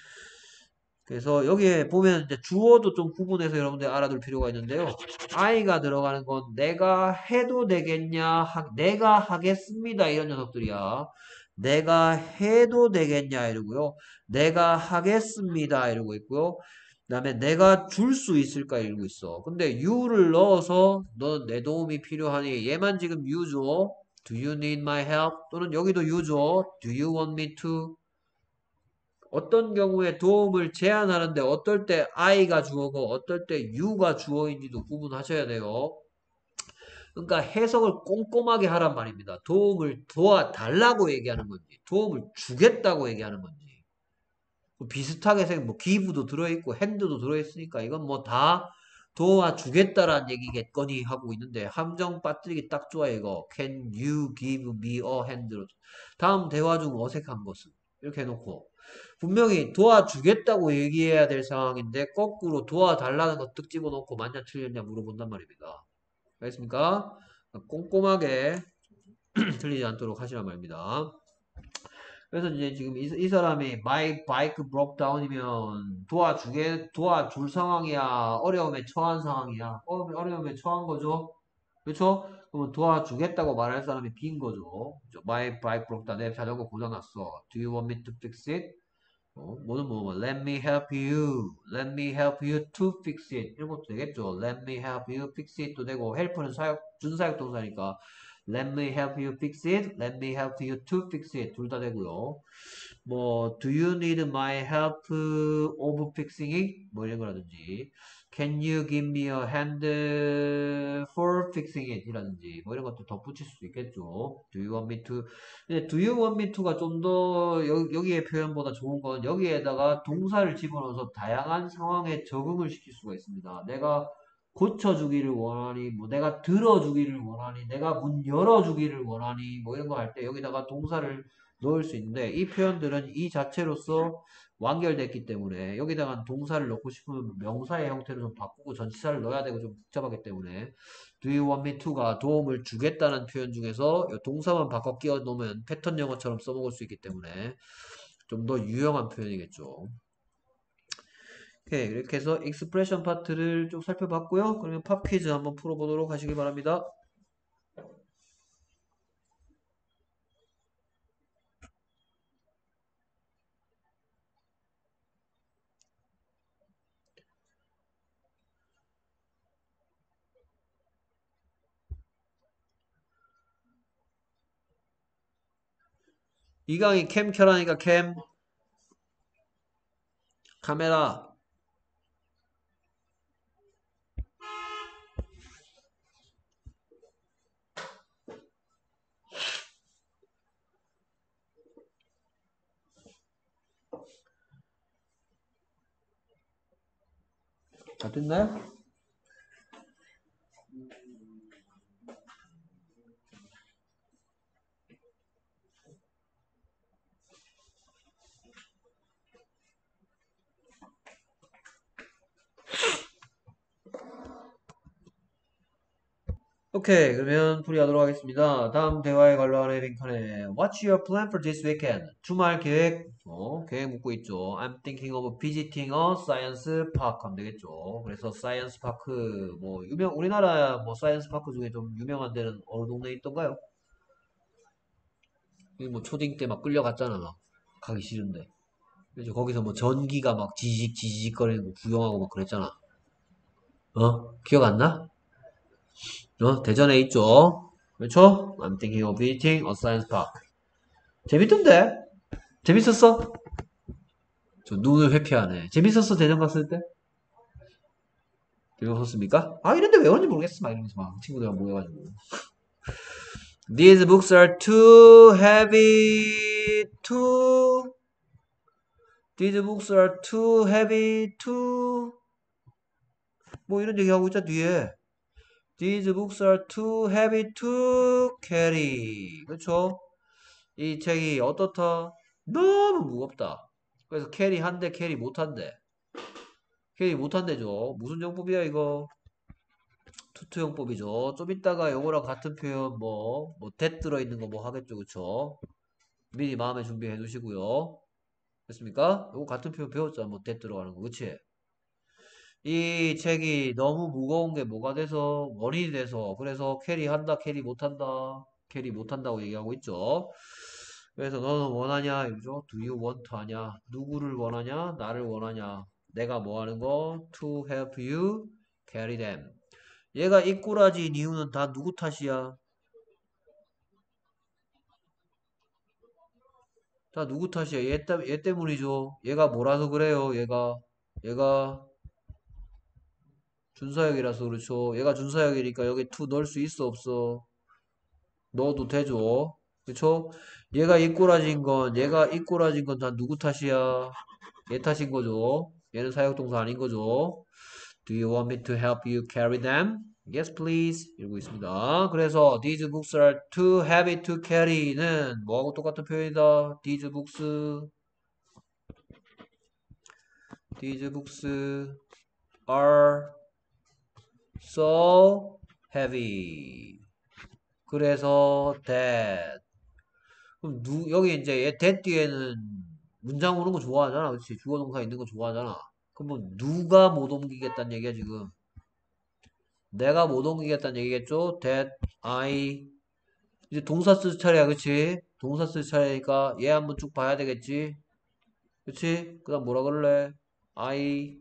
그래서 여기에 보면 이제 주어도 좀 구분해서 여러분들 알아둘 필요가 있는데요. I가 들어가는 건 내가 해도 되겠냐, 하, 내가 하겠습니다 이런 녀석들이야. 내가 해도 되겠냐 이러고요. 내가 하겠습니다 이러고 있고요. 그 다음에 내가 줄 수 있을까 이러고 있어. 근데 you를 넣어서 넌 내 도움이 필요하니 얘만 지금 you죠. Do you need my help? 또는 여기도 you죠. Do you want me to? 어떤 경우에 도움을 제안하는데 어떨 때 I가 주어고 어떨 때 U가 주어인지도 구분하셔야 돼요. 그러니까 해석을 꼼꼼하게 하란 말입니다. 도움을 도와달라고 얘기하는 건지 도움을 주겠다고 얘기하는 건지 비슷하게 생각 뭐 기부도 들어있고 핸드도 들어있으니까 이건 뭐 다 도와주겠다라는 얘기겠거니 하고 있는데 함정 빠뜨리기 딱 좋아 이거. Can you give me a hand로 다음 대화 중 어색한 것은 이렇게 해놓고 분명히 도와주겠다고 얘기해야 될 상황인데 거꾸로 도와달라는 거 뜩 집어넣고 맞냐 틀렸냐 물어본단 말입니다. 알겠습니까? 꼼꼼하게 틀리지 않도록 하시란 말입니다. 그래서 이제 지금 이, 이 사람이 my bike broke down이면 도와주게 도와줄 상황이야 어려움에 처한 상황이야 어, 어려움에 처한 거죠. 그렇죠? 그러면 도와주겠다고 말할 사람이 빈 거죠. my bike broke down 내 자전거 고장났어. Do you want me to fix it? 어, 뭐는 뭐, let me help you, let me help you to fix it 이런 것도 되겠죠. let me help you fix it도 되고 help는 사역, 준사역 동사니까 let me help you fix it, let me help you to fix it 둘 다 되고요. 뭐 do you need my help of fixing it? 뭐 이런 거라든지 can you give me a hand for fixing it? 이라든지 뭐 이런 것도 덧붙일 수 있겠죠. do you want me to 근데 do you want me to가 좀 더 여기에 표현보다 좋은 건 여기에다가 동사를 집어넣어서 다양한 상황에 적응을 시킬 수가 있습니다. 내가 고쳐주기를 원하니, 뭐 내가 들어주기를 원하니, 내가 문 열어주기를 원하니, 뭐 이런 거 할 때 여기다가 동사를 넣을 수 있는데 이 표현들은 이 자체로서 완결됐기 때문에 여기다가 동사를 넣고 싶으면 명사의 형태로 좀 바꾸고 전치사를 넣어야 되고 좀 복잡하기 때문에 Do you want me to가 도움을 주겠다는 표현 중에서 동사만 바꿔 끼워 놓으면 패턴 영어처럼 써먹을 수 있기 때문에 좀 더 유용한 표현이겠죠. 오케이, 이렇게 해서 익스프레션 파트를 좀 살펴봤고요. 그러면 팝 퀴즈 한번 풀어보도록 하시기 바랍니다. 이강이 캠 켜라니까 캠 카메라 다 됐나요? 오케이, 그러면 풀이하도록 하겠습니다. 다음 대화에 관련한 빈칸에 What's your plan for this weekend? 주말 계획, 어, 계획 묻고 있죠. I'm thinking of visiting a science park 하면 되겠죠. 그래서 science park, 뭐 유명 우리나라 뭐 science park 중에 좀 유명한 데는 어느 동네에 있던가요? 뭐 초딩 때 막 끌려갔잖아. 막 가기 싫은데. 그래서 거기서 뭐 전기가 막 지직 지직 거리는 거 구경하고 막 그랬잖아. 어? 기억 안 나? 어, 대전에 있죠. 그렇죠? I'm thinking of visiting a science park. 재밌던데? 재밌었어? 저 눈을 회피하네. 재밌었어, 대전 갔을 때? 재밌었습니까? 아, 이런데 왜 그런지 모르겠어. 막 이러면서 막 친구들이랑 모여가지고. These books are too heavy to These books are too heavy to 뭐 이런 얘기하고 있자 뒤에. These books are too heavy to carry. 그쵸? 이 책이 어떻다? 너무 무겁다. 그래서 캐리 한대, 캐리 못한대. 캐리 못한대죠. 무슨 용법이야 이거? 투투 용법이죠. 좀 이따가 요거랑 같은 표현 뭐, 뭐, that 들어있는 거 뭐 하겠죠. 그쵸? 미리 마음에 준비해 두시고요. 됐습니까? 요거 같은 표현 배웠잖아. 뭐, that 들어가는 거. 그치? 이 책이 너무 무거운 게 뭐가 돼서 원인이 돼서 그래서 캐리 한다 캐리 못한다 캐리 못한다고 얘기하고 있죠. 그래서 너는 원하냐 이거죠. Do you want 하냐 누구를 원하냐 나를 원하냐 내가 뭐 하는 거 to help you carry them. 얘가 이꼬라지인 이유는 다 누구 탓이야? 다 누구 탓이야? 얘, 때, 얘 때문이죠. 얘가 뭐라서 그래요. 얘가 얘가 준사역이라서 그렇죠. 얘가 준사역이니까 여기 to 넣을 수 있어 없어? 넣어도 되죠. 그쵸? 얘가 이꼬라진 건 얘가 이꼬라진 건 다 누구 탓이야? 얘 탓인 거죠. 얘는 사역동사 아닌 거죠. Do you want me to help you carry them? Yes, please. 이러고 있습니다. 그래서 these books are too heavy to carry는 뭐하고 똑같은 표현이다. These books These books are so heavy. 그래서 that 그럼 누 여기 이제 얘 that 뒤에는 문장 오는 거 좋아하잖아. 그렇지? 주어 동사 있는 거 좋아하잖아. 그럼 뭐 누가 못 옮기겠다는 얘기야 지금. 내가 못 옮기겠다는 얘기겠죠? that I 이제 동사 쓸 차례야. 그렇지? 동사 쓸 차례니까 얘 한번 쭉 봐야 되겠지? 그렇지? 그다음 뭐라 그럴래? I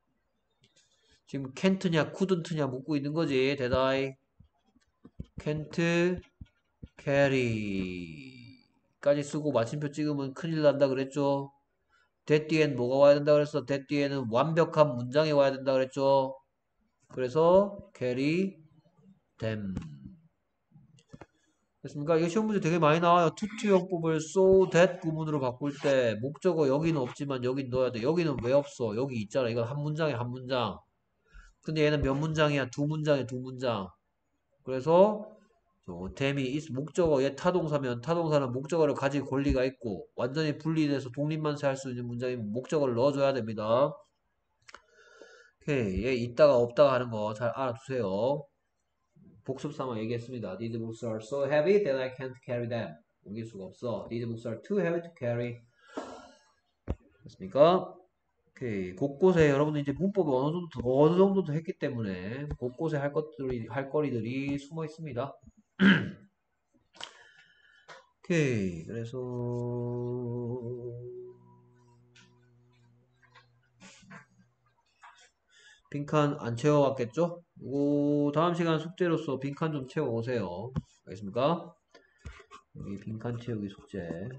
지금 can't냐 couldn't냐 묻고 있는 거지. that I can't carry 까지 쓰고 마침표 찍으면 큰일 난다 그랬죠. that 뒤엔 뭐가 와야 된다 그랬어? that 뒤에는 완벽한 문장이 와야 된다 그랬죠. 그래서 carry them 됐습니까? 이거 시험 문제 되게 많이 나와요. 투투 용법을 so that 구문으로 바꿀 때 목적어 여기는 없지만 여긴 넣어야 돼. 여기는 왜 없어? 여기 있잖아. 이건 한 문장에 한 문장. 근데 얘는 몇 문장이야? 두 문장에 두 문장. 그래서 them이 목적어 얘 타동사면 타동사는 목적어를 가질 권리가 있고 완전히 분리돼서 독립만세 할 수 있는 문장이면 목적어를 넣어줘야 됩니다. 오케이 얘 있다가 없다가 하는 거 잘 알아두세요. 복습 삼아 얘기했습니다. These books are so heavy that I can't carry them. 옮길 수가 없어. These books are too heavy to carry. 됐습니까? 오케이. 곳곳에 여러분들 이제 문법을 어느 정도 어느 정도 했기 때문에 곳곳에 할 것들이 할 거리들이 숨어 있습니다. 오케이. 그래서 빈칸 안 채워왔겠죠? 오, 다음 시간 숙제로서 빈칸 좀 채워오세요. 알겠습니까? 여기 빈칸 채우기 숙제.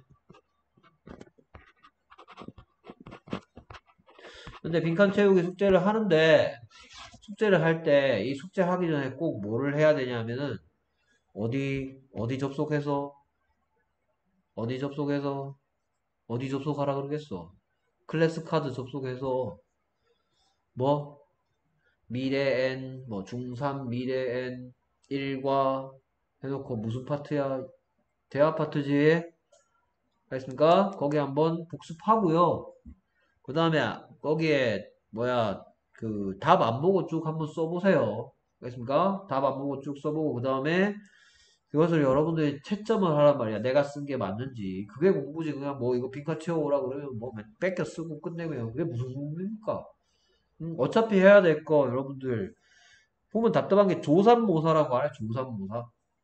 근데 빈칸 채우기 숙제를 하는데 숙제를 할 때 이 숙제 하기 전에 꼭 뭐를 해야 되냐면은 어디 어디 접속해서 어디 접속해서 어디 접속하라 그러겠어. 클래스 카드 접속해서 뭐 미래엔 뭐 중삼 미래엔 일과 해놓고 무슨 파트야? 대화 파트지? 알겠습니까? 거기 한번 복습하고요. 그 다음에 거기에 뭐야 그 답 안 보고 쭉 한번 써보세요. 알겠습니까? 답 안 보고 쭉 써보고 그 다음에 그것을 여러분들이 채점을 하란 말이야. 내가 쓴 게 맞는지. 그게 공부지. 그냥 뭐 이거 빈칸 채워오라 그러면 뭐 뺏겨 쓰고 끝내면 그게 무슨 공부입니까? 음, 어차피 해야 될 거 여러분들 보면 답답한 게 조삼모사라고 알아요. 조삼모사.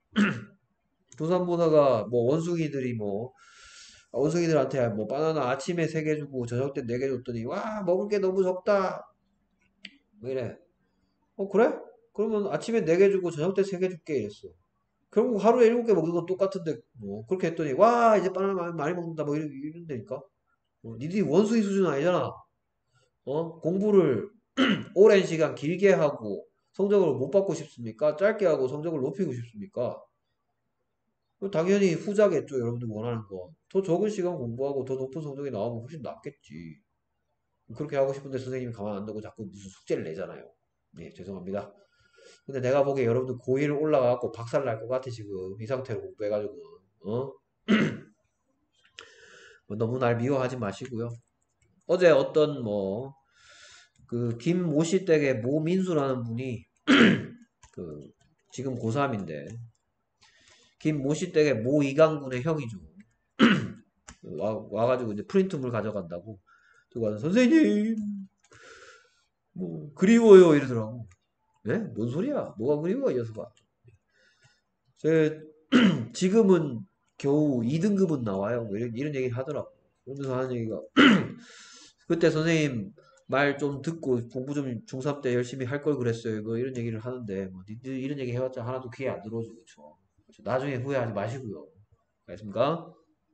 조삼모사가 뭐 원숭이들이 뭐 원숭이들한테 뭐 바나나 아침에 세 개 주고 저녁 때 네 개 줬더니 와 먹을 게 너무 적다. 왜 이래? 어 그래? 그러면 아침에 네 개 주고 저녁 때 세 개 줄게 이랬어. 결국 하루에 일곱 개 먹는 건 똑같은데 뭐 그렇게 했더니 와 이제 바나나 많이, 많이 먹는다 뭐 이런 이런다니까. 어, 니들이 원숭이 수준 아니잖아. 어 공부를 오랜 시간 길게 하고 성적을 못 받고 싶습니까? 짧게 하고 성적을 높이고 싶습니까? 당연히 후자겠죠. 여러분들 원하는 거. 더 적은 시간 공부하고 더 높은 성적이 나오면 훨씬 낫겠지. 그렇게 하고 싶은데 선생님이 가만 안 두고 자꾸 무슨 숙제를 내잖아요. 네, 죄송합니다. 근데 내가 보기에 여러분들 고일 올라가갖고 박살 날 것 같아, 지금. 이 상태로 공부해가지고. 어? 뭐 너무 날 미워하지 마시고요. 어제 어떤 뭐, 그, 김모씨 댁의 모민수라는 분이, 그, 지금 고삼인데, 김모씨 댁의 모 이강군의 형이죠. 와, 와가지고 이제 프린트물 가져간다고. 그거 와서 선생님, 뭐, 그리워요. 이러더라고. 네? 뭔 소리야? 뭐가 그리워? 이 녀석아. 제, 지금은 겨우 이 등급은 나와요. 뭐 이런, 이런 얘기 하더라고. 그러면서 하는 얘기가, 그때 선생님 말 좀 듣고 공부 좀 중삼 때 열심히 할 걸 그랬어요. 뭐 이런 얘기를 하는데, 뭐, 니들 이런 얘기 해봤자 하나도 귀에 안 들어오죠. 그쵸? 나중에 후회하지 마시고요. 알겠습니까?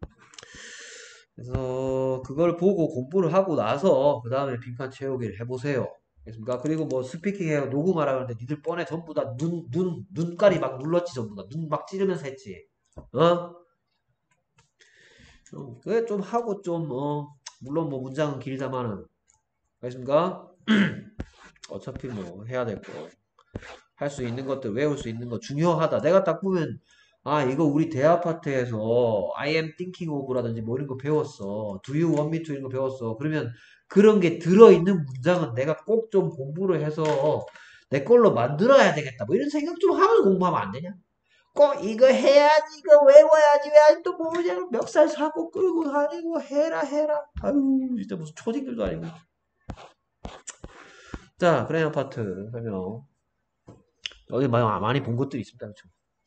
그래서 그걸 보고 공부를 하고 나서 그 다음에 빈칸 채우기를 해보세요. 알겠습니까? 그리고 뭐 스피킹해요 녹음하라 그러는데 니들 뻔해 전부 다 눈, 눈, 눈깔이 막 눌렀지 전부 다. 눈 막 찌르면서 했지. 어? 좀, 그래 좀 하고 좀, 어, 물론 뭐 문장은 길다마는. 알겠습니까? 어차피 뭐 해야 될 거. 할 수 있는 것들 외울 수 있는 거 중요하다. 내가 딱 보면 아 이거 우리 대아파트에서 I am thinking of라든지 뭐 이런 거 배웠어. Do you want me to 이런 거 배웠어. 그러면 그런 게 들어있는 문장은 내가 꼭 좀 공부를 해서 내 걸로 만들어야 되겠다. 뭐 이런 생각 좀 하면서 공부하면 안 되냐? 꼭 이거 해야지 이거 외워야지 왜 아직도 모르냐 멱살 사고 끌고 다니고 해라 해라. 아유 진짜 무슨 초딩들도 아니고. 자 그레이 아파트 설명. 어디 많이, 많이 본 것들이 있습니다. 그렇죠?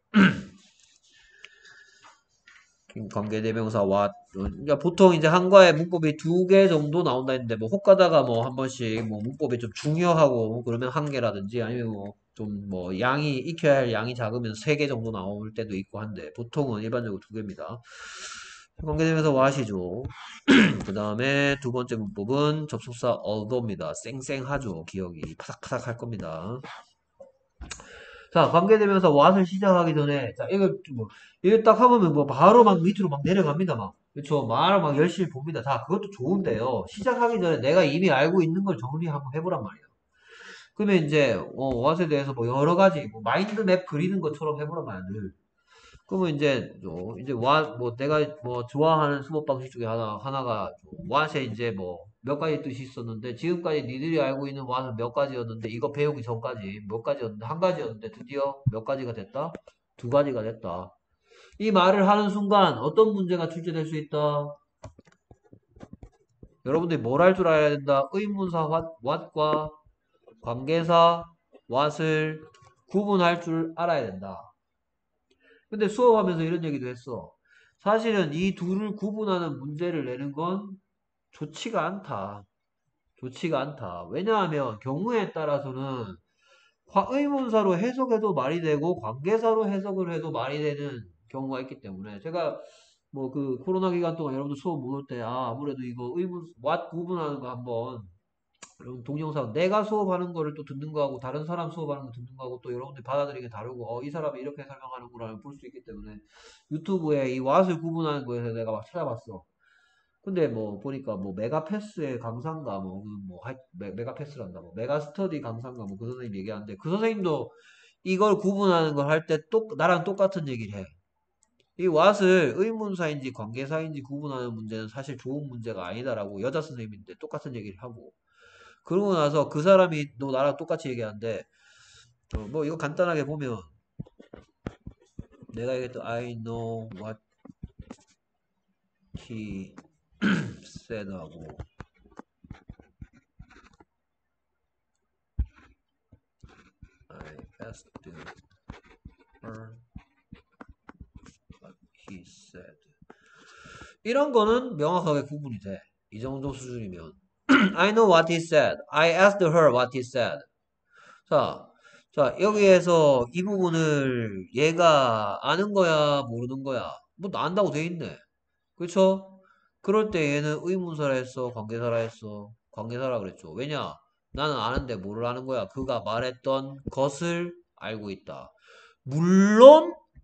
관계대명사 what 그러니까 보통 이제 한과에 문법이 두 개 정도 나온다 했는데 뭐 혹 가다가 뭐 한 번씩 뭐 문법이 좀 중요하고 그러면 한 개라든지 아니면 뭐 좀 뭐 양이 익혀야 할 양이 작으면 세 개 정도 나올 때도 있고 한데 보통은 일반적으로 두 개입니다. 관계대명사 what이죠. 그 다음에 두 번째 문법은 접속사 although입니다. 쌩쌩하죠. 기억이 파삭파삭 할 겁니다. 자, 관계대명사 what을 시작하기 전에, 자, 이거, 뭐, 이거 딱 하면 뭐, 바로 막 밑으로 막 내려갑니다, 막. 그쵸. 말을 막 열심히 봅니다. 다, 그것도 좋은데요. 시작하기 전에 내가 이미 알고 있는 걸 정리 한번 해보란 말이에요. 그러면 이제, 어, what에 대해서 뭐, 여러 가지, 뭐, 마인드맵 그리는 것처럼 해보란 말이에요. 그러면 이제, 어, 이제, what, 뭐, 내가 뭐, 좋아하는 수업 방식 중에 하나, 하나가, what에 이제 뭐, 몇 가지 뜻이 있었는데, 지금까지 니들이 알고 있는 what은 몇 가지였는데, 이거 배우기 전까지 몇 가지였는데, 한 가지였는데, 드디어 몇 가지가 됐다? 두 가지가 됐다. 이 말을 하는 순간, 어떤 문제가 출제될 수 있다? 여러분들이 뭘 할 줄 알아야 된다? 의문사 what, what과 관계사 what을 구분할 줄 알아야 된다. 근데 수업하면서 이런 얘기도 했어. 사실은 이 둘을 구분하는 문제를 내는 건 좋지가 않다. 좋지가 않다. 왜냐하면 경우에 따라서는 의문사로 해석해도 말이 되고 관계사로 해석을 해도 말이 되는 경우가 있기 때문에 제가 뭐 그 코로나 기간 동안 여러분들 수업 못 올 때 아, 아무래도 이거 의문 what 구분하는 거 한번 여러분 동영상 내가 수업하는 거를 또 듣는 거하고 다른 사람 수업하는 거 듣는 거하고 또 여러분들이 받아들이는 게 다르고 어, 이 사람이 이렇게 설명하는구나 볼 수 있기 때문에 유튜브에 이 what을 구분하는 거에서 내가 막 찾아봤어. 근데 뭐 보니까 뭐 메가패스의 강사인가 뭐, 뭐 하이, 메, 메가패스란다 뭐 메가스터디 강사인가 뭐 그 선생님 얘기하는데 그 선생님도 이걸 구분하는 걸 할 때 또 나랑 똑같은 얘기를 해. 이 what을 의문사인지 관계사인지 구분하는 문제는 사실 좋은 문제가 아니다라고 여자 선생님인데 똑같은 얘기를 하고 그러고 나서 그 사람이 너 나랑 똑같이 얘기하는데 어, 뭐 이거 간단하게 보면 내가 얘기했던 I know what he said 하고 I asked her what he said 이런 거는 명확하게 구분이 돼. 이 정도 수준이면 I know what he said. I asked her what he said. 자, 자 여기에서 이 부분을 얘가 아는 거야 모르는 거야 뭐 안다고 돼 있네. 그렇죠? 그럴 때 얘는 의문사라 했어 관계사라 했어 관계사라 그랬죠. 왜냐 나는 아는데 뭐를 아는 거야 그가 말했던 것을 알고 있다. 물론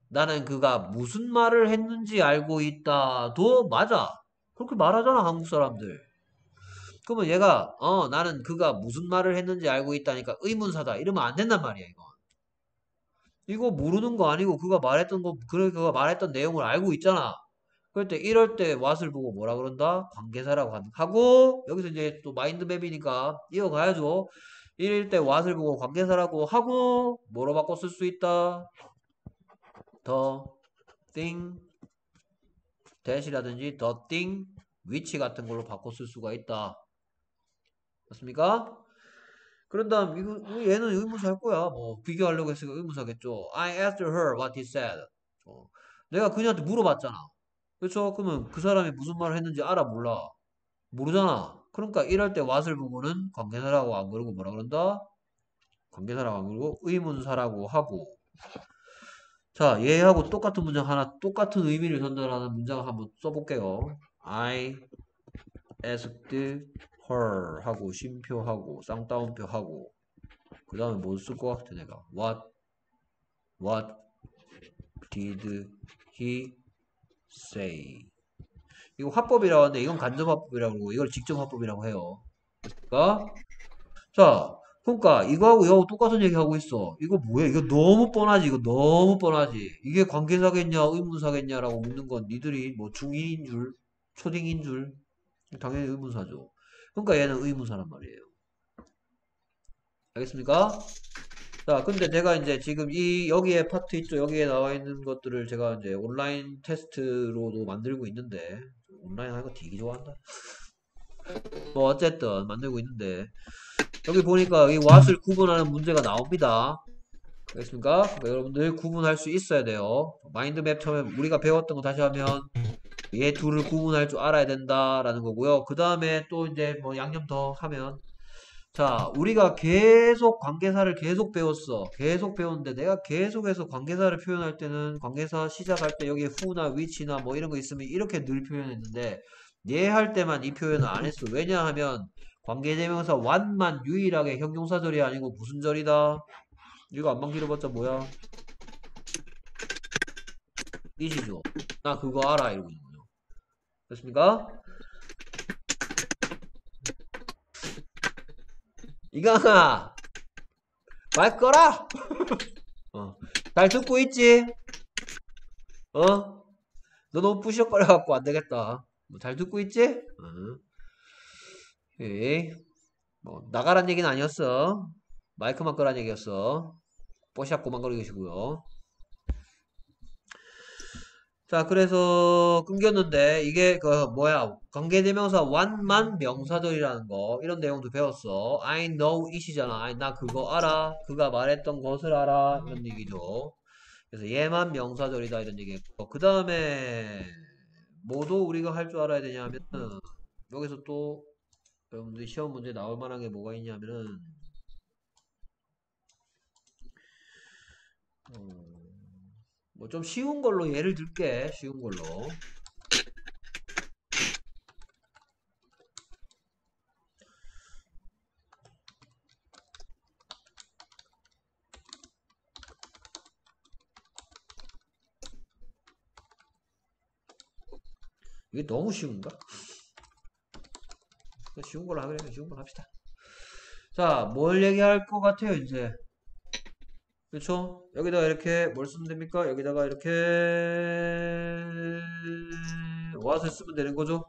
나는 그가 무슨 말을 했는지 알고 있다도 맞아. 그렇게 말하잖아, 한국 사람들. 그러면 얘가 어 나는 그가 무슨 말을 했는지 알고 있다니까 의문사다 이러면 안 된단 말이야. 이거 이거 모르는 거 아니고 그가 말했던 거 그래 그가 말했던 내용을 알고 있잖아. 그럴 때 이럴 때 what을 보고 뭐라 그런다? 관계사라고 한- 하고 여기서 이제 또 마인드맵이니까 이어가야죠. 이럴 때 what을 보고 관계사라고 하고 뭐로 바꿔 쓸 수 있다? the thing that이라든지 the thing which 같은 걸로 바꿔 쓸 수가 있다. 맞습니까? 그런 다음 이거 어, 얘는 의문사 할 거야. 뭐 비교하려고 했으니까 의문사겠죠. I asked her what he said. 어, 내가 그녀한테 물어봤잖아. 그렇죠? 그러면 그 사람이 무슨 말을 했는지 알아 몰라? 모르잖아. 그러니까 이럴 때 what을 보고는 관계사라고 안 그러고 뭐라 그런다? 관계사라고 안 그러고 의문사라고 하고. 자, 얘하고 똑같은 문장 하나 똑같은 의미를 전달하는 문장 한번 써볼게요. I asked her 하고 쉼표하고 쌍따옴표하고 그 다음에 뭐 쓸 것 같아 내가 What What did he say? 이거 화법이라고 하는데 이건 간접화법이라고 그러고 이걸 직접화법이라고 해요. 그러니까 자 그러니까 이거하고 이거하고 똑같은 얘기하고 있어. 이거 뭐야? 이거 너무 뻔하지. 이거 너무 뻔하지. 이게 관계사겠냐 의문사겠냐라고 묻는 건 니들이 뭐 중인인 줄 초딩인 줄 당연히 의문사죠. 그러니까 얘는 의문사란 말이에요. 알겠습니까? 자, 근데 제가 이제 지금 이 여기에 파트 있죠. 여기에 나와 있는 것들을 제가 이제 온라인 테스트로도 만들고 있는데 온라인 하는 거 되게 좋아한다. 뭐 어쨌든 만들고 있는데 여기 보니까 이 what을 구분하는 문제가 나옵니다. 알겠습니까? 그러니까 여러분들 구분할 수 있어야 돼요. 마인드맵 처음에 우리가 배웠던 거 다시 하면 얘 둘을 구분할 줄 알아야 된다라는 거고요. 그 다음에 또 이제 뭐 양념 더 하면 자, 우리가 계속 관계사를 계속 배웠어. 계속 배웠는데 내가 계속해서 관계사를 표현할 때는 관계사 시작할 때 여기에 who나 which나 뭐 이런 거 있으면 이렇게 늘 표현했는데 얘 할 때만 이 표현을 안 했어. 왜냐하면 관계대명사 what만 유일하게 형용사절이 아니고 무슨 절이다? 이거 안만 길어봤자 뭐야? 이시죠. 나 그거 알아 이러고 있는 거죠. 됐습니까? 이강아 말 꺼라! 어. 잘 듣고 있지? 어? 너 너무 부시럭거려갖고 안 되겠다. 뭐 잘 듣고 있지? 어. 에이. 뭐, 나가란 얘기는 아니었어. 마이크만 끄란 얘기였어. 뽀시락 고만거리시고요. 자, 그래서 끊겼는데 이게 그 뭐야 관계대명사 one만 명사절이라는 거 이런 내용도 배웠어. I know it이잖아. I, 나 그거 알아. 그가 말했던 것을 알아. 이런 얘기죠. 그래서 얘만 명사절이다 이런 얘기했고 그 다음에 뭐도 우리가 할 줄 알아야 되냐면은 여기서 또 여러분들이 시험 문제 나올 만한 게 뭐가 있냐면은 어, 뭐 좀 쉬운 걸로 예를 들게. 쉬운 걸로 이게 너무 쉬운가? 쉬운 걸로 하면 쉬운 걸로 합시다. 자, 뭘 얘기할 것 같아요, 이제. 그렇죠? 여기다가 이렇게 뭘 쓰면 됩니까? 여기다가 이렇게 what을 쓰면 되는 거죠?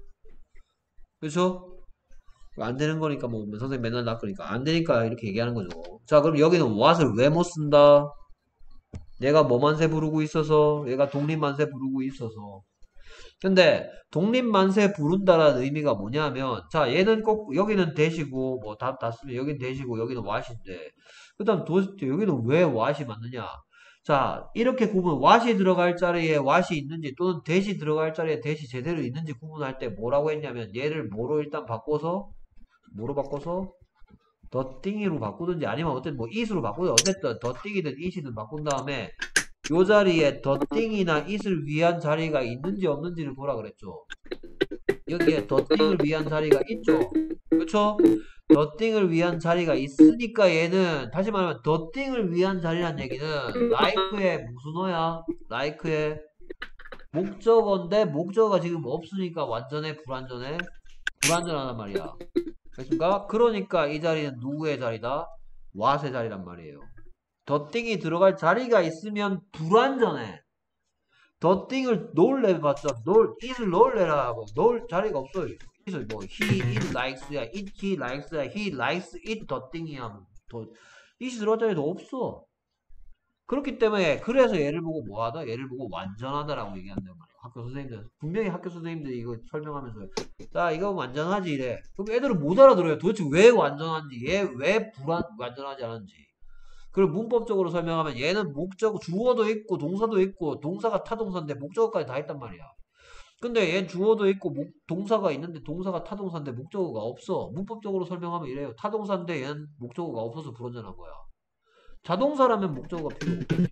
그렇죠? 안 되는 거니까 뭐 선생님 맨날 낚으니까 안 되니까 이렇게 얘기하는 거죠. 자, 그럼 여기는 what을 왜 못 쓴다? 얘가 뭐만세 부르고 있어서 얘가 독립만세 부르고 있어서 근데 독립만세 부른다라는 의미가 뭐냐면 자 얘는 꼭 여기는 대시고 뭐 답 다 쓰면 여기는 대시고 여기는 what인데 그 다음 도 여기는 왜 what이 맞느냐 자 이렇게 구분 what이 들어갈 자리에 what이 있는지 또는 대시 들어갈 자리에 대시 제대로 있는지 구분할 때 뭐라고 했냐면 얘를 뭐로 일단 바꿔서 뭐로 바꿔서 더 띵이로 바꾸든지 아니면 어쨌든 뭐 it으로 바꾸든 어쨌든 더 띵이든 it이든 바꾼 다음에 요 자리에 더 띵이나 it을 위한 자리가 있는지 없는지를 보라 그랬죠. 여기에 더 띵을 위한 자리가 있죠. 그렇죠? the thing을 위한 자리가 있으니까 얘는 다시 말하면 the thing을 위한 자리란 얘기는 like의 무슨 어야? like의 목적어인데 목적어가 지금 없으니까 완전해 불완전해? 불완전하단 말이야. 그렇습니까? 그러니까 이 자리는 누구의 자리다? what의 자리란 말이에요. the thing이 들어갈 자리가 있으면 불완전해. the thing을 넣을래봤자 넣을 it을 넣을래라 하고 넣을 자리가 없어요. it을 뭐 he it likes야 it he likes야 he likes it the thing이야. 더 it이 들어갈 자리도 없어. 그렇기 때문에 그래서 얘를 보고 뭐하다? 얘를 보고 완전하다라고 얘기한단 말이야. 학교 선생님들 분명히 학교 선생님들이 이거 설명하면서 자 이거 완전하지 이래. 그럼 애들은 못 알아들어요. 도대체 왜 완전한지 얘 왜 불완 완전하지 않은지. 그리고 문법적으로 설명하면 얘는 목적 주어도 있고 동사도 있고 동사가 타동사인데 목적어까지 다 있단 말이야. 근데 얘 주어도 있고 목, 동사가 있는데 동사가 타동사인데 목적어가 없어. 문법적으로 설명하면 이래요. 타동사인데 얘는 목적어가 없어서 불완전한 거야. 자동사라면 목적어가 필요 없거든요.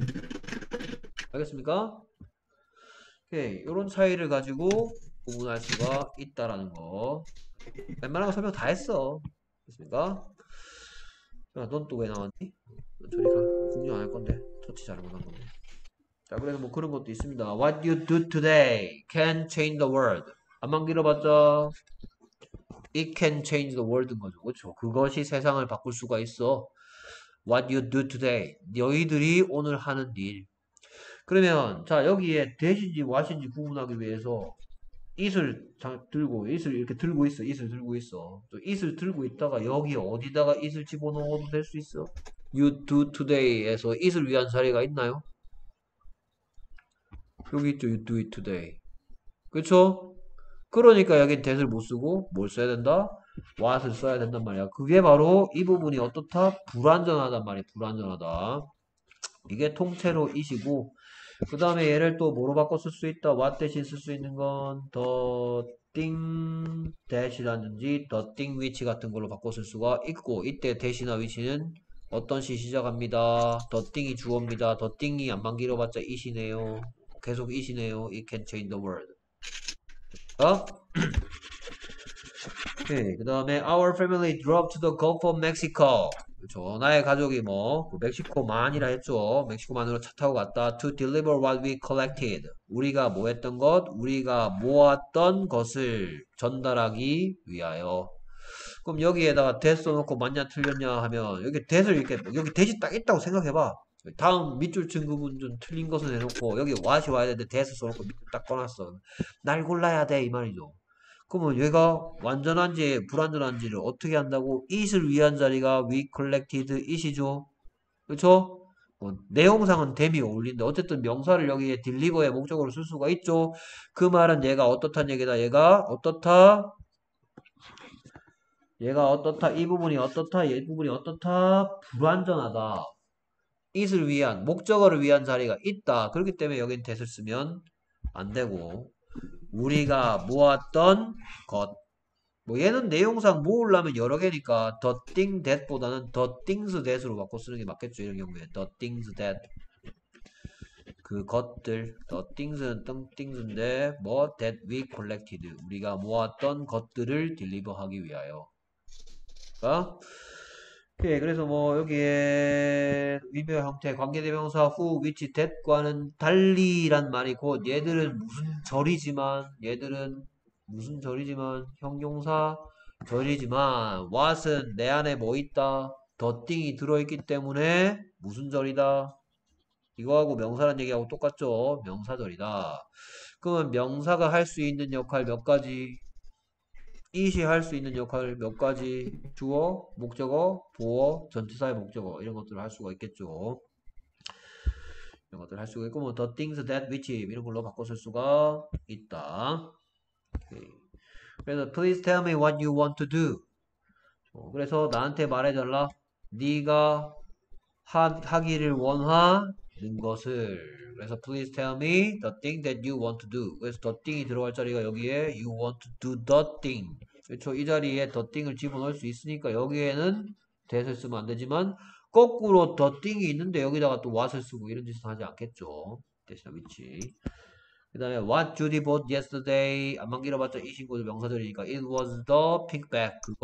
알겠습니까? 오케이. 이런 차이를 가지고 구분할 수가 있다라는 거. 웬만한 거 설명 다 했어. 됐습니까? 야, 넌 또 왜 나왔니? 저리 가. 공유 안 할 건데. 터치 잘못한 건데. 자, 그래서 뭐 그런 것도 있습니다. What you do today can change the world. 안만 길어봤자 It can change the world인 거죠. 그렇죠? 그것이 세상을 바꿀 수가 있어. What you do today. 너희들이 오늘 하는 일. 그러면 자 여기에 대신지 what인지 구분하기 위해서 it을 들고 it을 이렇게 들고 있어. it을 들고 있어. 또 it을 들고 있다가 여기 어디다가 it을 집어넣어도 될 수 있어. You do today에서 it을 위한 자리가 있나요? 여기 있죠. You do it today. 그쵸? 그러니까 여긴 that을 못 쓰고 뭘 써야 된다? what을 써야 된단 말이야. 그게 바로 이 부분이 어떻다? 불완전하단 말이야. 불완전하다. 이게 통째로 it이고 그 다음에 얘를 또 뭐로 바꿔 쓸 수 있다? what 대신 쓸 수 있는 건 the thing that이라든지 the thing which 같은 걸로 바꿔 쓸 수가 있고 이때 that이나 which는 어떤 시 시작합니다. the thing이 주어입니다. the thing이 안만 길어봤자 it이네요. 계속 it이네요. It can change the world. 어? 오케이. 그 다음에 our family drove to the Gulf of Mexico. 그렇죠. 나의 가족이 뭐 멕시코만이라 했죠. 멕시코만으로 차 타고 갔다. To deliver what we collected. 우리가 뭐 했던 것? 우리가 모았던 것을 전달하기 위하여. 그럼 여기에다가 that 써놓고 맞냐 틀렸냐 하면 여기 that을 이렇게 여기 that이 딱 있다고 생각해봐. 다음 밑줄 친 부분 좀 틀린 것을 해놓고 여기 what이 와야 되는데 that을 써놓고 밑줄 딱 꺼놨어. 날 골라야 돼 이 말이죠. 그러면 얘가 완전한지 불완전한지를 어떻게 한다고? it을 위한 자리가 we collected it이죠. 그렇죠? 뭐 내용상은 them이 어울리는데 어쨌든 명사를 여기에 deliver의 목적으로 쓸 수가 있죠. 그 말은 얘가 어떻단 얘기다. 얘가 어떻다? 얘가 어떻다? 이 부분이 어떻다? 이 부분이 어떻다? 불완전하다. it을 위한 목적어를 위한 자리가 있다. 그렇기 때문에 여긴 that을 쓰면 안 되고 우리가 모았던 것. 뭐 얘는 내용상 모으려면 여러 개니까 the thing that보다는 the things that으로 바꿔 쓰는 게 맞겠죠. 이런 경우에 the things that 그 것들 the things는 things인데 뭐 that we collected 우리가 모았던 것들을 딜리버하기 위하여. 그러니까 예, 그래서 뭐 여기에 의미와 형태, 관계대명사 who, which, that과는 달리란 말이 곧 얘들은 무슨 절이지만 얘들은 무슨 절이지만 형용사 절이지만 what은 내 안에 뭐 있다? the thing이 들어있기 때문에 무슨 절이다? 이거하고 명사란 얘기하고 똑같죠? 명사절이다. 그러면 명사가 할 수 있는 역할 몇 가지? it이 할 수 있는 역할 몇 가지? 주어, 목적어, 보어, 전치사의 목적어 이런 것들을 할 수가 있겠죠. 이런 것들을 할 수가 있고 뭐 the things that which 이런 걸로 바꿔 쓸 수가 있다. 오케이. 그래서 please tell me what you want to do. 어, 그래서 나한테 말해달라. 네가 하, 하기를 원하는 것을. 그래서 please tell me the thing that you want to do. 그래서 the thing이 들어갈 자리가 여기에 you want to do the thing. 그렇죠. 이 자리에 the thing을 집어넣을 수 있으니까 여기에는 that을 쓰면 안 되지만 거꾸로 the thing이 있는데 여기다가 또 what을 쓰고 이런 짓은 하지 않겠죠. 대신 which. 그 다음에 what Judy bought yesterday. 안만 길어봤자 이 친구도 명사절이니까 it was the pink bag. 그건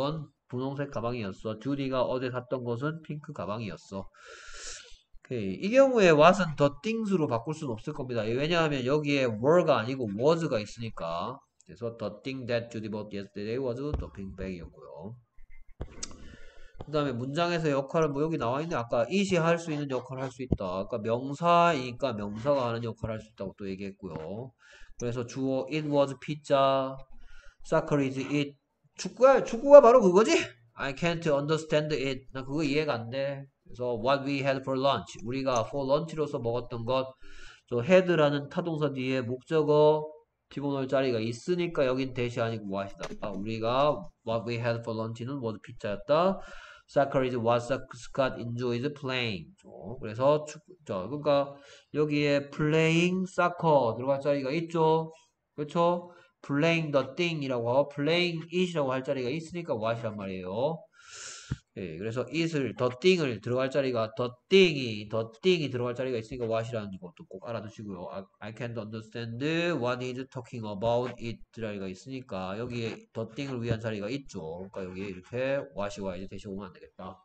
분홍색 가방이었어. 주디가 어제 샀던 것은 핑크 가방이었어. 오케이. 이 경우에 what은 the things로 바꿀 수는 없을 겁니다. 왜냐하면 여기에 were가 아니고 was가 있으니까. 그래서 the thing that Judy bought yesterday was the pink bag이었고요. 그 다음에 문장에서 역할은 뭐 여기 나와 있는데 아까 it이 할 수 있는 역할을 할 수 있다. 아까 명사이니까 명사가 하는 역할을 할 수 있다고 또 얘기했고요. 그래서 주어 it was pizza, soccer is it. 축구야, 축구가 바로 그거지? I can't understand it. 나 그거 이해가 안 돼. 그래서 what we had for lunch. 우리가 for lunch로서 먹었던 것. 저 had라는 타동사 뒤에 목적어 집어넣을 자리가 있으니까 여긴 대시 아니고 what이다. 우리가 what we had for lunch는 was pizza였다. Soccer is what Scott enjoys playing. 그래서 축구, 저 그러니까 여기에 playing soccer 들어갈 자리가 있죠. 그렇죠? playing the thing이라고 하고 playing it이라고 할 자리가 있으니까 what이란 말이에요. 예, 그래서 it을 the thing을 들어갈 자리가 the thing이 the thing이 들어갈 자리가 있으니까 what이라는 것도 꼭 알아두시고요. I, I can't understand what is talking about it 자리가 있으니까 여기에 the thing을 위한 자리가 있죠. 그러니까 여기에 이렇게 what이 와 이제 대시 오면 안 되겠다.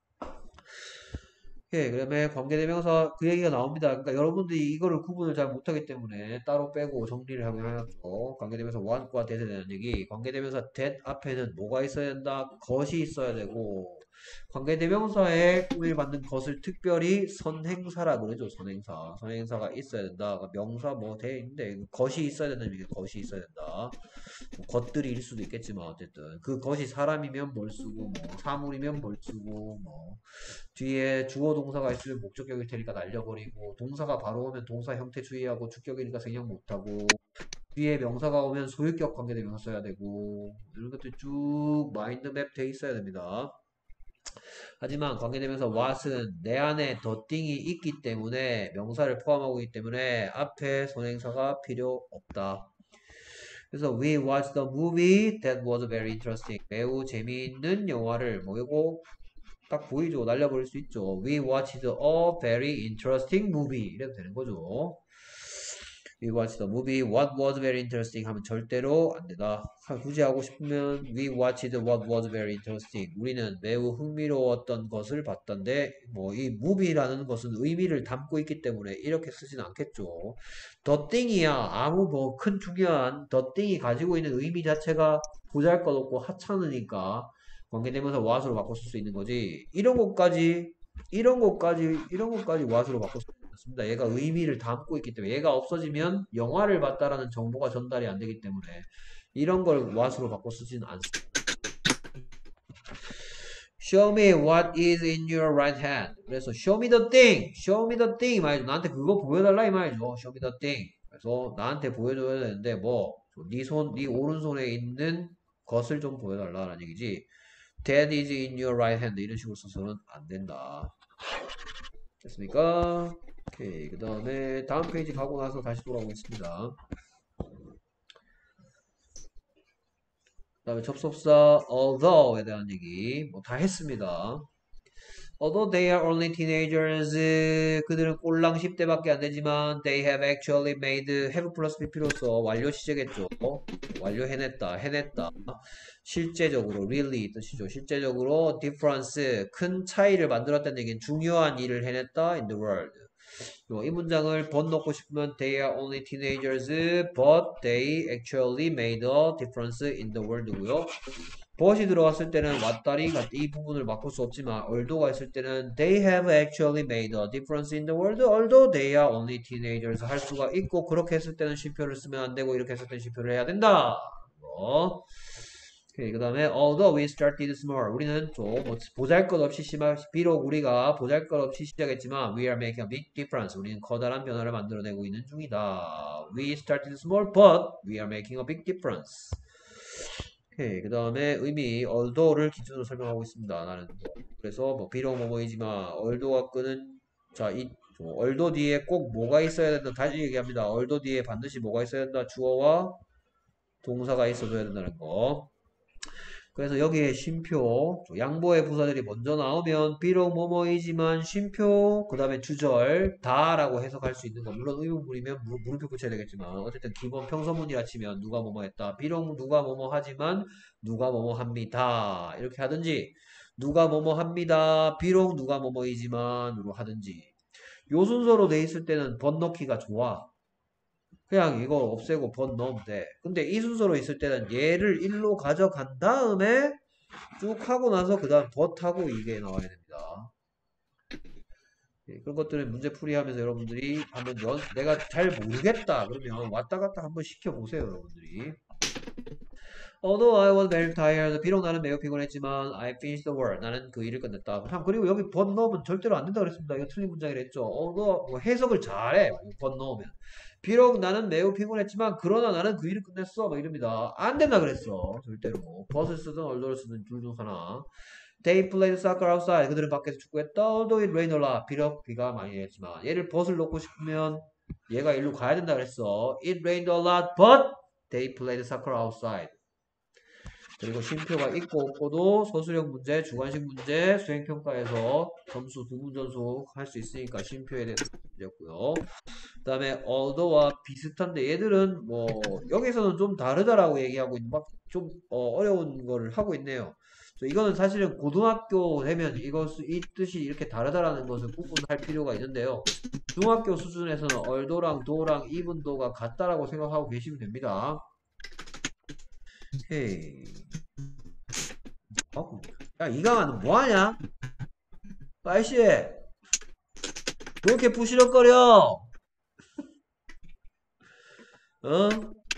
예, 그다음에 관계대명사 그 얘기가 나옵니다. 그러니까 여러분들이 이거를 구분을 잘 못하기 때문에 따로 빼고 정리를 하긴 하였죠. 관계대명사 what과 that에 대한 얘기. 관계대명사 that 앞에는 뭐가 있어야 된다? 것이 있어야 되고 관계대명사에 꾸밀 받는 것을 특별히 선행사라 그러죠. 선행사. 선행사가 있어야 된다. 그러니까 명사 뭐 돼 있는데 것이 있어야 된다는 얘기. 것이 있어야 된다. 뭐 것들이 일 수도 있겠지만 어쨌든 그 것이 사람이면 뭘 쓰고 뭐 사물이면 뭘 쓰고 뭐 뒤에 주어 동사가 있으면 목적격일 테니까 날려버리고 동사가 바로 오면 동사 형태 주의하고 주격이니까 생략 못하고 뒤에 명사가 오면 소유격 관계대명사 써야 되고 이런 것들 쭉 마인드맵 돼 있어야 됩니다. 하지만 관계대명사 what은 내 안에 the thing이 있기 때문에 명사를 포함하고 있기 때문에 앞에 선행사가 필요 없다. 그래서 we watched the movie that was very interesting. 매우 재미있는 영화를 뭐고 딱 보이죠. 날려버릴 수 있죠. We watched a very interesting movie. 이래도 되는 거죠. We watched the movie. What was very interesting 하면 절대로 안 된다. 굳이 하고 싶으면 We watched what was very interesting. 우리는 매우 흥미로웠던 것을 봤던데 뭐 이 movie라는 것은 의미를 담고 있기 때문에 이렇게 쓰진 않겠죠. The thing이야. 아무 뭐 큰 중요한 the thing이 가지고 있는 의미 자체가 보잘것없고 하찮으니까 관계대명사 what으로 바꿔 쓸 수 있는 거지. 이런 것까지 이런 것까지 이런 것까지 what으로 바꿔 쓸 수 있습니다. 얘가 의미를 담고 있기 때문에 얘가 없어지면 영화를 봤다라는 정보가 전달이 안 되기 때문에 이런 걸 what으로 바꿔 쓰지는 않습니다. Show me what is in your right hand. 그래서 show me the thing. Show me the thing 말이죠. 나한테 그거 보여달라 이 말이죠. Show me the thing. 그래서 나한테 보여줘야 되는데 뭐 네 손, 네 오른손에 있는 것을 좀 보여달라는 얘기지. That is in your right hand. 이런 식으로 써서는 안 된다. 됐습니까? 오케이. 그 다음에 다음 페이지 가고 나서 다시 돌아오겠습니다. 그 다음에 접속사 although에 대한 얘기 뭐 다 했습니다. Although they are only teenagers, 그들은 꼴랑 십 대밖에 안 되지만 they have actually made have 플러스 pp로서 완료 시제겠죠. 완료해냈다, 해냈다. 실제적으로 really 뜻이죠. 실제적으로 difference, 큰 차이를 만들었다는 얘기는 중요한 일을 해냈다 in the world. 이 문장을 but 넣고 싶으면 they are only teenagers, but they actually made a difference in the world고요. but이 들어갔을 때는 왔다리 이 부분을 바꿀 수 없지만 although가 있을 때는 they have actually made a difference in the world, although they are only teenagers 할 수가 있고 그렇게 했을 때는 쉼표를 쓰면 안 되고 이렇게 했을 때는 쉼표를 해야 된다. 뭐. 그 다음에 although we started small 우리는 좀 보잘것없이 시작 비록 우리가 보잘것없이 시작했지만 we are making a big difference 우리는 커다란 변화를 만들어내고 있는 중이다. We started small but we are making a big difference. 오케이, 그 다음에 의미 although를 기준으로 설명하고 있습니다. 나는 그래서 뭐 비록 뭐뭐이지만 although가 끄는 자이 although 뒤에 꼭 뭐가 있어야 된다. 다시 얘기합니다. although 뒤에 반드시 뭐가 있어야 된다. 주어와 동사가 있어줘야 된다는 거. 그래서 여기에 쉼표, 양보의 부사들이 먼저 나오면 비록 뭐뭐이지만 쉼표, 그 다음에 주절, 다라고 해석할 수 있는 거. 물론 의문문이면 물- 물음표 붙여야 되겠지만 어쨌든 기본 평서문이라 치면 누가 뭐뭐 했다. 비록 누가 뭐뭐 하지만 누가 뭐뭐 합니다. 이렇게 하든지 누가 뭐뭐 합니다. 비록 누가 뭐뭐이지만으로 하든지 요 순서로 돼 있을 때는 번 넣기가 좋아. 그냥 이거 없애고 번 넣으면 돼. 근데 이 순서로 있을 때는 얘를 일로 가져간 다음에 쭉 하고 나서 그 다음 덧하고 이게 나와야 됩니다. 예, 그런 것들은 문제 풀이하면서 여러분들이 한번 연, 내가 잘 모르겠다 그러면 왔다 갔다 한번 시켜보세요 여러분들이. Although I was very tired, 비록 나는 매우 피곤했지만 I finished the work, 나는 그 일을 끝냈다. 참 그리고 여기 번 넣으면 절대로 안 된다 그랬습니다. 이거 틀린 문장이랬죠. Although 뭐 해석을 잘해 번 넣으면. 비록 나는 매우 피곤했지만 그러나 나는 그 일을 끝냈어 막 이럽니다. 안 된다 그랬어 절대로. but을 쓰든 although를 쓰든 둘 중 하나. They played soccer outside. 그들은 밖에서 축구했다. Although it rained a lot. 비록 비가 많이 내렸지만 얘를 but을 넣고 싶으면 얘가 일로 가야 된다 그랬어. It rained a lot, but they played soccer outside. 그리고 쉼표가 있고 없고도 소수령 문제, 주관식 문제, 수행평가에서 점수 부분점수 할 수 있으니까 쉼표에 대해서 문제였고요. 그 다음에 although와 비슷한데 얘들은 뭐 여기서는 좀 다르다라고 얘기하고 있는 막 좀 어, 려운 거를 하고 있네요. 이거는 사실은 고등학교 되면 이것 이 뜻이 이렇게 다르다라는 것을 구분할 필요가 있는데요. 중학교 수준에서는 althouggh랑 though,랑 even though가 같다라고 생각하고 계시면 됩니다. 오케이. 어? 야, 이강아, 너 뭐하냐? 아이씨, 왜 이렇게 부시럭거려? 어?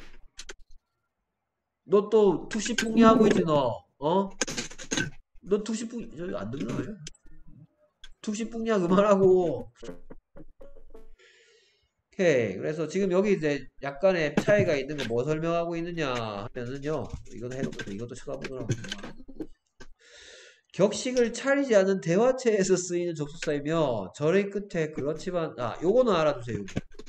너 또 투시풍리 하고 있지, 너? 어? 너 투시풍, 저기 안 듣나, 왜? 투시풍리야, 그만하고. 오케이. 그래서 지금 여기 이제 약간의 차이가 있는 거 뭐 설명하고 있느냐 하면은요, 이건 해놓고 이것도 쳐다보더라. 격식을 차리지 않은 대화체에서 쓰이는 접속사이며 절의 끝에 그렇지만 아 요거는 알아두세요.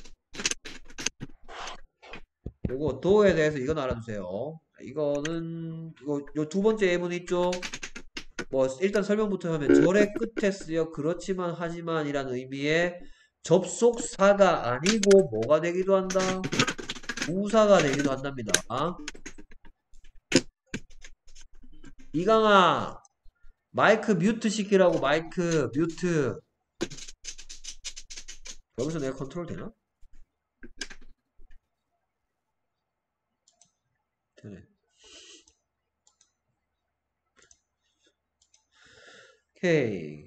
요거 도에 대해서 이건 알아두세요. 이거는 이거 요 두 번째 예문 있죠. 뭐 일단 설명부터 하면 절의 끝에 쓰여 그렇지만 하지만이라는 의미의 접속사가 아니고 뭐가 되기도 한다. 부사가 되기도 한답니다. 이강아 마이크 뮤트 시키라고. 마이크 뮤트. 여기서 내가 컨트롤 되나? 되네. 오케이.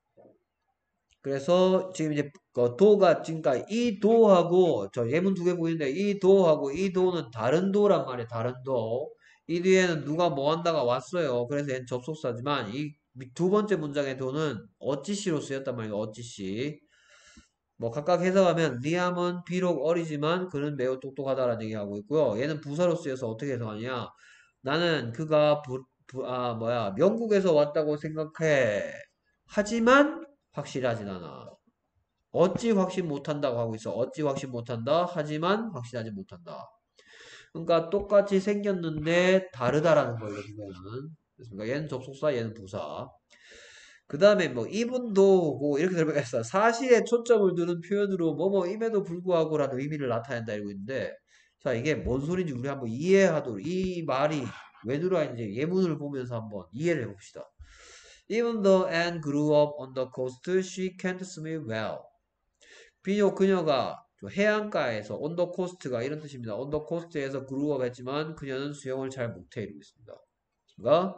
그래서 지금 이제 그 도가 지금까지 이 도하고 저 예문 두 개 보이는데 이 도하고 이 도는 다른 도란 말이에요. 다른 도. 이 뒤에는 누가 뭐 한다가 왔어요. 그래서 얘는 접속사지만 이 두 번째 문장의 도는 어찌시로 쓰였단 말이에요. 어찌시. 뭐 각각 해석하면 리암은 비록 어리지만 그는 매우 똑똑하다라는 얘기하고 있고요. 얘는 부사로 쓰여서 어떻게 해석하냐? 나는 그가 부, 부, 아 뭐야 영국에서 왔다고 생각해. 하지만 확실하진 않아. 어찌 확신 못한다고 하고 있어. 어찌 확신 못한다. 하지만 확실하지 못한다. 그러니까 똑같이 생겼는데 다르다라는 거예요. 이거는. 그러니까 얘는 접속사, 얘는 부사. 그 다음에 뭐 이분도 뭐 이렇게 설명했어. 사실에 초점을 두는 표현으로 뭐뭐임에도 불구하고라는 의미를 나타낸다 이러고 있는데 자 이게 뭔 소리인지 우리 한번 이해하도록 이 말이 왜 들어있는지 예문을 보면서 한번 이해를 해봅시다. Even though Anne grew up on the coast, she can't swim well. 비록 그녀가 해안가에서 on the coast가 이런 뜻입니다. on the coast에서 grew up 했지만 그녀는 수영을 잘 못해 이러고 있습니다. 그러니까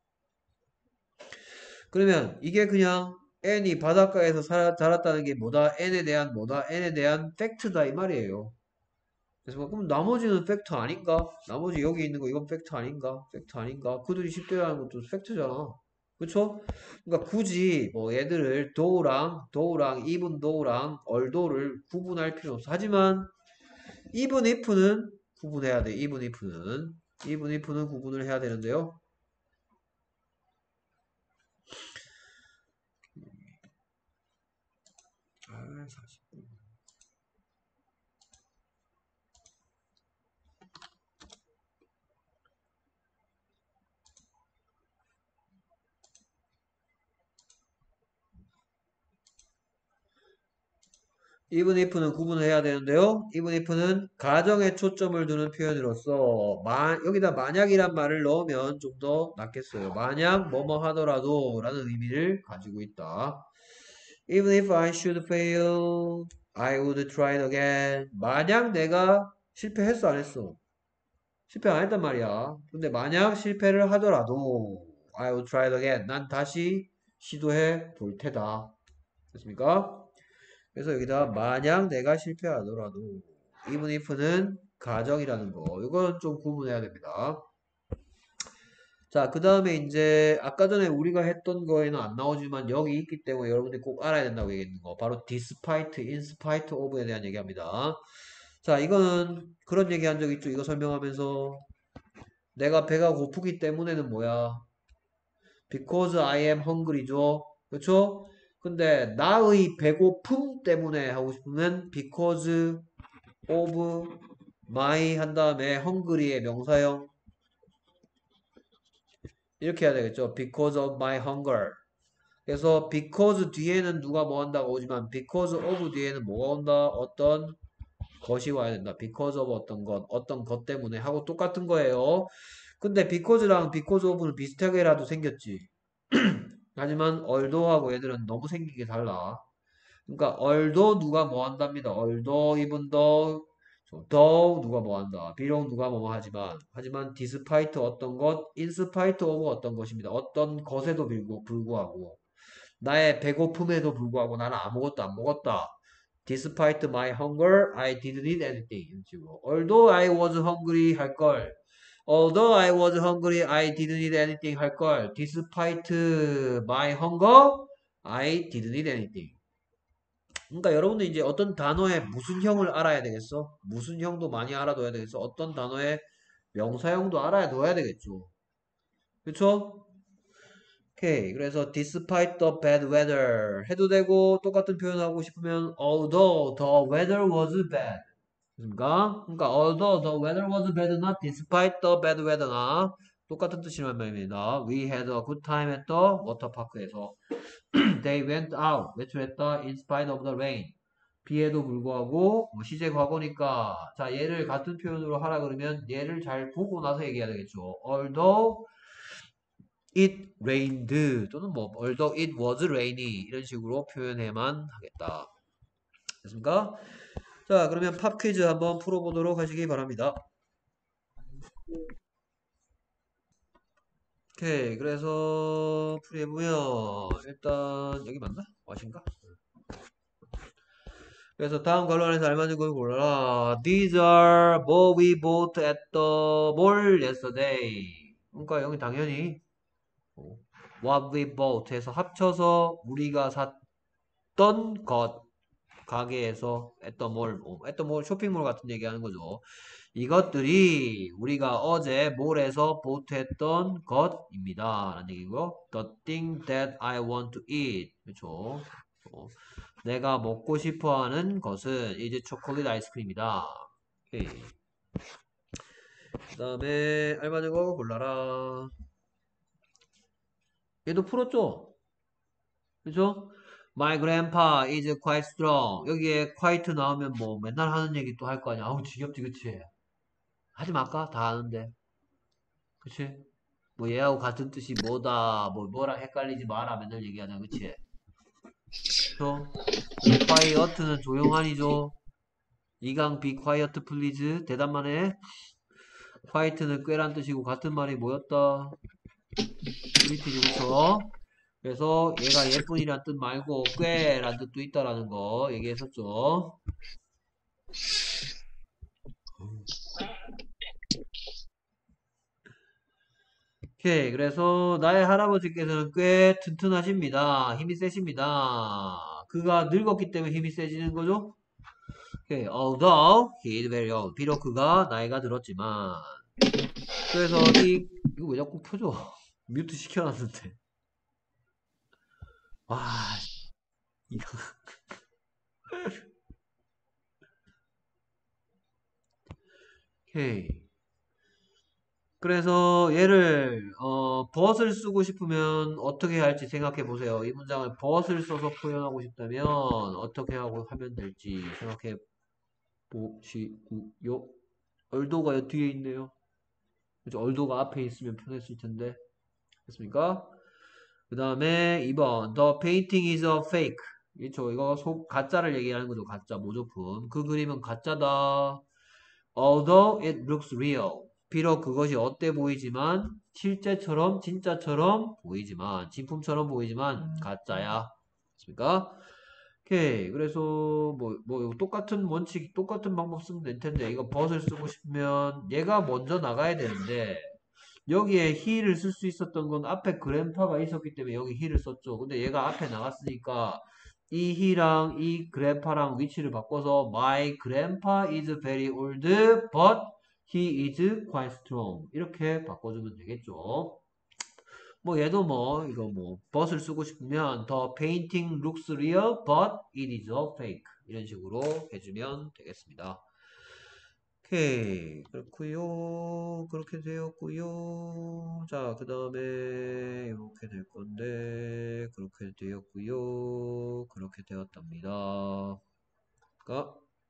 그러면 이게 그냥 N이 바닷가에서 살 자랐다는 게 뭐다? N에 대한 뭐다? N에 대한 팩트다 이 말이에요. 그래서 뭐 그럼 나머지는 팩트 아닌가? 나머지 여기 있는 거 이건 팩트 아닌가? 팩트 아닌가? 그들이 십 대라는 것도 팩트잖아. 그쵸? 그러니까 굳이 뭐 얘들을 도우랑 도우랑 even though랑 althouggh를 구분할 필요 없어. 하지만 even if는 구분해야 돼. even if는 even if는 구분을 해야 되는데요. 아, 사십 분. even if는 구분을 해야 되는데요. even if는 가정에 초점을 두는 표현으로서 마, 여기다 만약이란 말을 넣으면 좀 더 낫겠어요. 만약 뭐뭐 하더라도 라는 의미를 가지고 있다. Even if I should fail, I would try it again. 만약 내가 실패했어, 안 했어? 실패 안 했단 말이야. 근데 만약 실패를 하더라도 I would try it again. 난 다시 시도해 볼 테다. 됐습니까? 그래서 여기다 만약 내가 실패하더라도 even if는 가정이라는 거. 이건 좀 구분해야 됩니다. 자, 그 다음에 이제 아까 전에 우리가 했던 거에는 안 나오지만 여기 있기 때문에 여러분들이 꼭 알아야 된다고 얘기했는 거. 바로 despite, in spite of에 대한 얘기합니다. 자, 이거는 그런 얘기 한 적 있죠. 이거 설명하면서 내가 배가 고프기 때문에는 뭐야? Because I am hungry죠. 그렇죠? 근데 나의 배고픔 때문에 하고 싶으면 because of my 한 다음에 hungry의 명사형 이렇게 해야 되겠죠. Because of my hunger. 그래서 because 뒤에는 누가 뭐 한다고 오지만 because of 뒤에는 뭐가 온다? 어떤 것이 와야 된다. because of 어떤 것, 어떤 것 때문에 하고 똑같은 거예요. 근데 because랑 because of는 비슷하게라도 생겼지. 하지만 although하고 얘들은 너무 생긴 게 달라. 그러니까 although 누가 뭐 한답니다. although even though though 누가 뭐 한다. 비록 누가 뭐뭐 하지만 하지만 despite 어떤 것, in spite of 어떤 것입니다. 어떤 것에도 불구, 불구하고 나의 배고픔에도 불구하고 나는 아무것도 안 먹었다. Despite my hunger, I didn't eat anything. 이런 식으로. Although I was hungry 할 걸. Although I was hungry, I didn't eat anything 할 걸. Despite my hunger, I didn't eat anything. 그러니까 여러분들 이제 어떤 단어의 무슨 형을 알아야 되겠어? 무슨 형도 많이 알아둬야 되겠어? 어떤 단어의 명사형도 알아야 둬야 되겠죠. 그쵸? 오케이. 그래서 despite the bad weather 해도 되고 똑같은 표현하고 싶으면 although the weather was bad. 그러니까 그러니까 although the weather was bad나 despite the bad weather나 똑같은 뜻이란 말입니다. We had a good time at the water park에서 they went out 외출했다 in spite of the rain. 비에도 불구하고 뭐 시제 과거니까 자 얘를 같은 표현으로 하라 그러면 얘를 잘 보고 나서 얘기해야 되겠죠. although it rained 또는 뭐 although it was rainy 이런 식으로 표현해만 하겠다. 됐습니까? 자 그러면 팝 퀴즈 한번 풀어보도록 하시기 바랍니다. 오케이 그래서 풀이해보면 일단 여기 맞나? 와신가? 그래서 다음 관로 안에서 알맞은 걸 골라라. These are what we bought at the mall yesterday. 그러니까 여기 당연히 what we bought 해서 합쳐서 우리가 샀던 것 가게에서 at the mall, at the mall 쇼핑몰 같은 얘기하는 거죠. 이것들이 우리가 어제 몰에서 bought 했던 것입니다. 라는 얘기고 the thing that I want to eat. 그렇죠. 어, 내가 먹고 싶어하는 것은 이제 초콜릿 아이스크림이다. 오케이. 그 다음에 알맞은 거 골라라. 얘도 풀었죠? 그죠? My grandpa is quite strong. 여기에 quite 나오면 뭐 맨날 하는 얘기 또 할 거 아니야. 아우 지겹지 그치? 하지 말까? 다 아는데. 그치? 뭐 얘하고 같은 뜻이 뭐다. 뭐 뭐랑 헷갈리지 마라. 맨날 얘기하자. 그치? 그쵸? quiet는 조용하니죠? 이강 be quiet please. 대답만 해. quiet는 꽤란 뜻이고 같은 말이 뭐였다? 프리티지 그쵸? 그래서 얘가 예쁜이란 뜻 말고 꽤란 뜻도 있다라는 거 얘기했었죠. 오케이. 그래서 나의 할아버지께서는 꽤 튼튼하십니다. 힘이 세십니다. 그가 늙었기 때문에 힘이 세지는 거죠. 오케이. Although he is very old. 비록 그가 나이가 들었지만. 그래서 이 이거 왜 자꾸 켜져? 뮤트 시켜놨는데. 와, 이거. 오케이. 그래서 얘를 어, but을 쓰고 싶으면 어떻게 해야 할지 생각해 보세요. 이 문장을 but을 써서 표현하고 싶다면 어떻게 하고 하면 될지 생각해 보시고요. 얼도가 뒤에 있네요. 그죠? 얼도가 앞에 있으면 편했을 텐데. 됐습니까? 그 다음에 이 번 The painting is a fake. 그렇죠? 이거 소, 가짜를 얘기하는 거죠. 가짜 모조품. 그 그림은 가짜다. Although it looks real. 비록 그것이 어때 보이지만 실제처럼 진짜처럼 보이지만 진품처럼 보이지만 가짜야. 맞습니까? 오케이. 그래서 뭐, 뭐 똑같은 원칙, 똑같은 방법 쓰면 될 텐데 이거 벗을 쓰고 싶으면 얘가 먼저 나가야 되는데 여기에 he를 쓸 수 있었던 건 앞에 grandpa가 있었기 때문에 여기 he를 썼죠. 근데 얘가 앞에 나갔으니까 이 he랑 이 grandpa랑 위치를 바꿔서 my grandpa is very old but he is quite strong 이렇게 바꿔주면 되겠죠. 뭐 얘도 뭐 이거 뭐 but을 쓰고 싶으면 the painting looks real but it is a fake 이런 식으로 해주면 되겠습니다. 오케이 그렇고요 그렇게 되었고요 자 그 다음에 이렇게 될 건데 그렇게 되었고요 그렇게 되었답니다 그러니까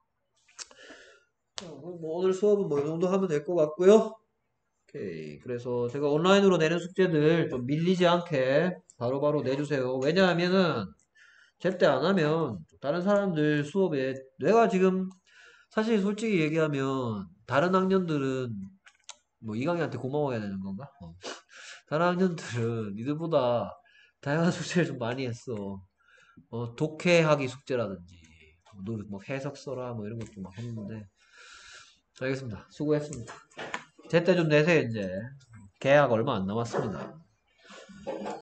자, 뭐 오늘 수업은 뭐 이 정도 하면 될 것 같고요 오케이 그래서 제가 온라인으로 내는 숙제들 좀 밀리지 않게 바로바로 내주세요 왜냐하면은 제때 안 하면 다른 사람들 수업에 내가 지금 사실 솔직히 얘기하면 다른 학년들은 뭐 이강이한테 고마워해야 되는 건가? 어. 다른 학년들은 니들보다 다양한 숙제를 좀 많이 했어. 어, 독해하기 숙제라든지 뭐, 노- 뭐 해석 써라 뭐 이런 것도 막 했는데 알겠습니다. 수고했습니다. 제때 좀 내세요 이제. 계약 얼마 안 남았습니다.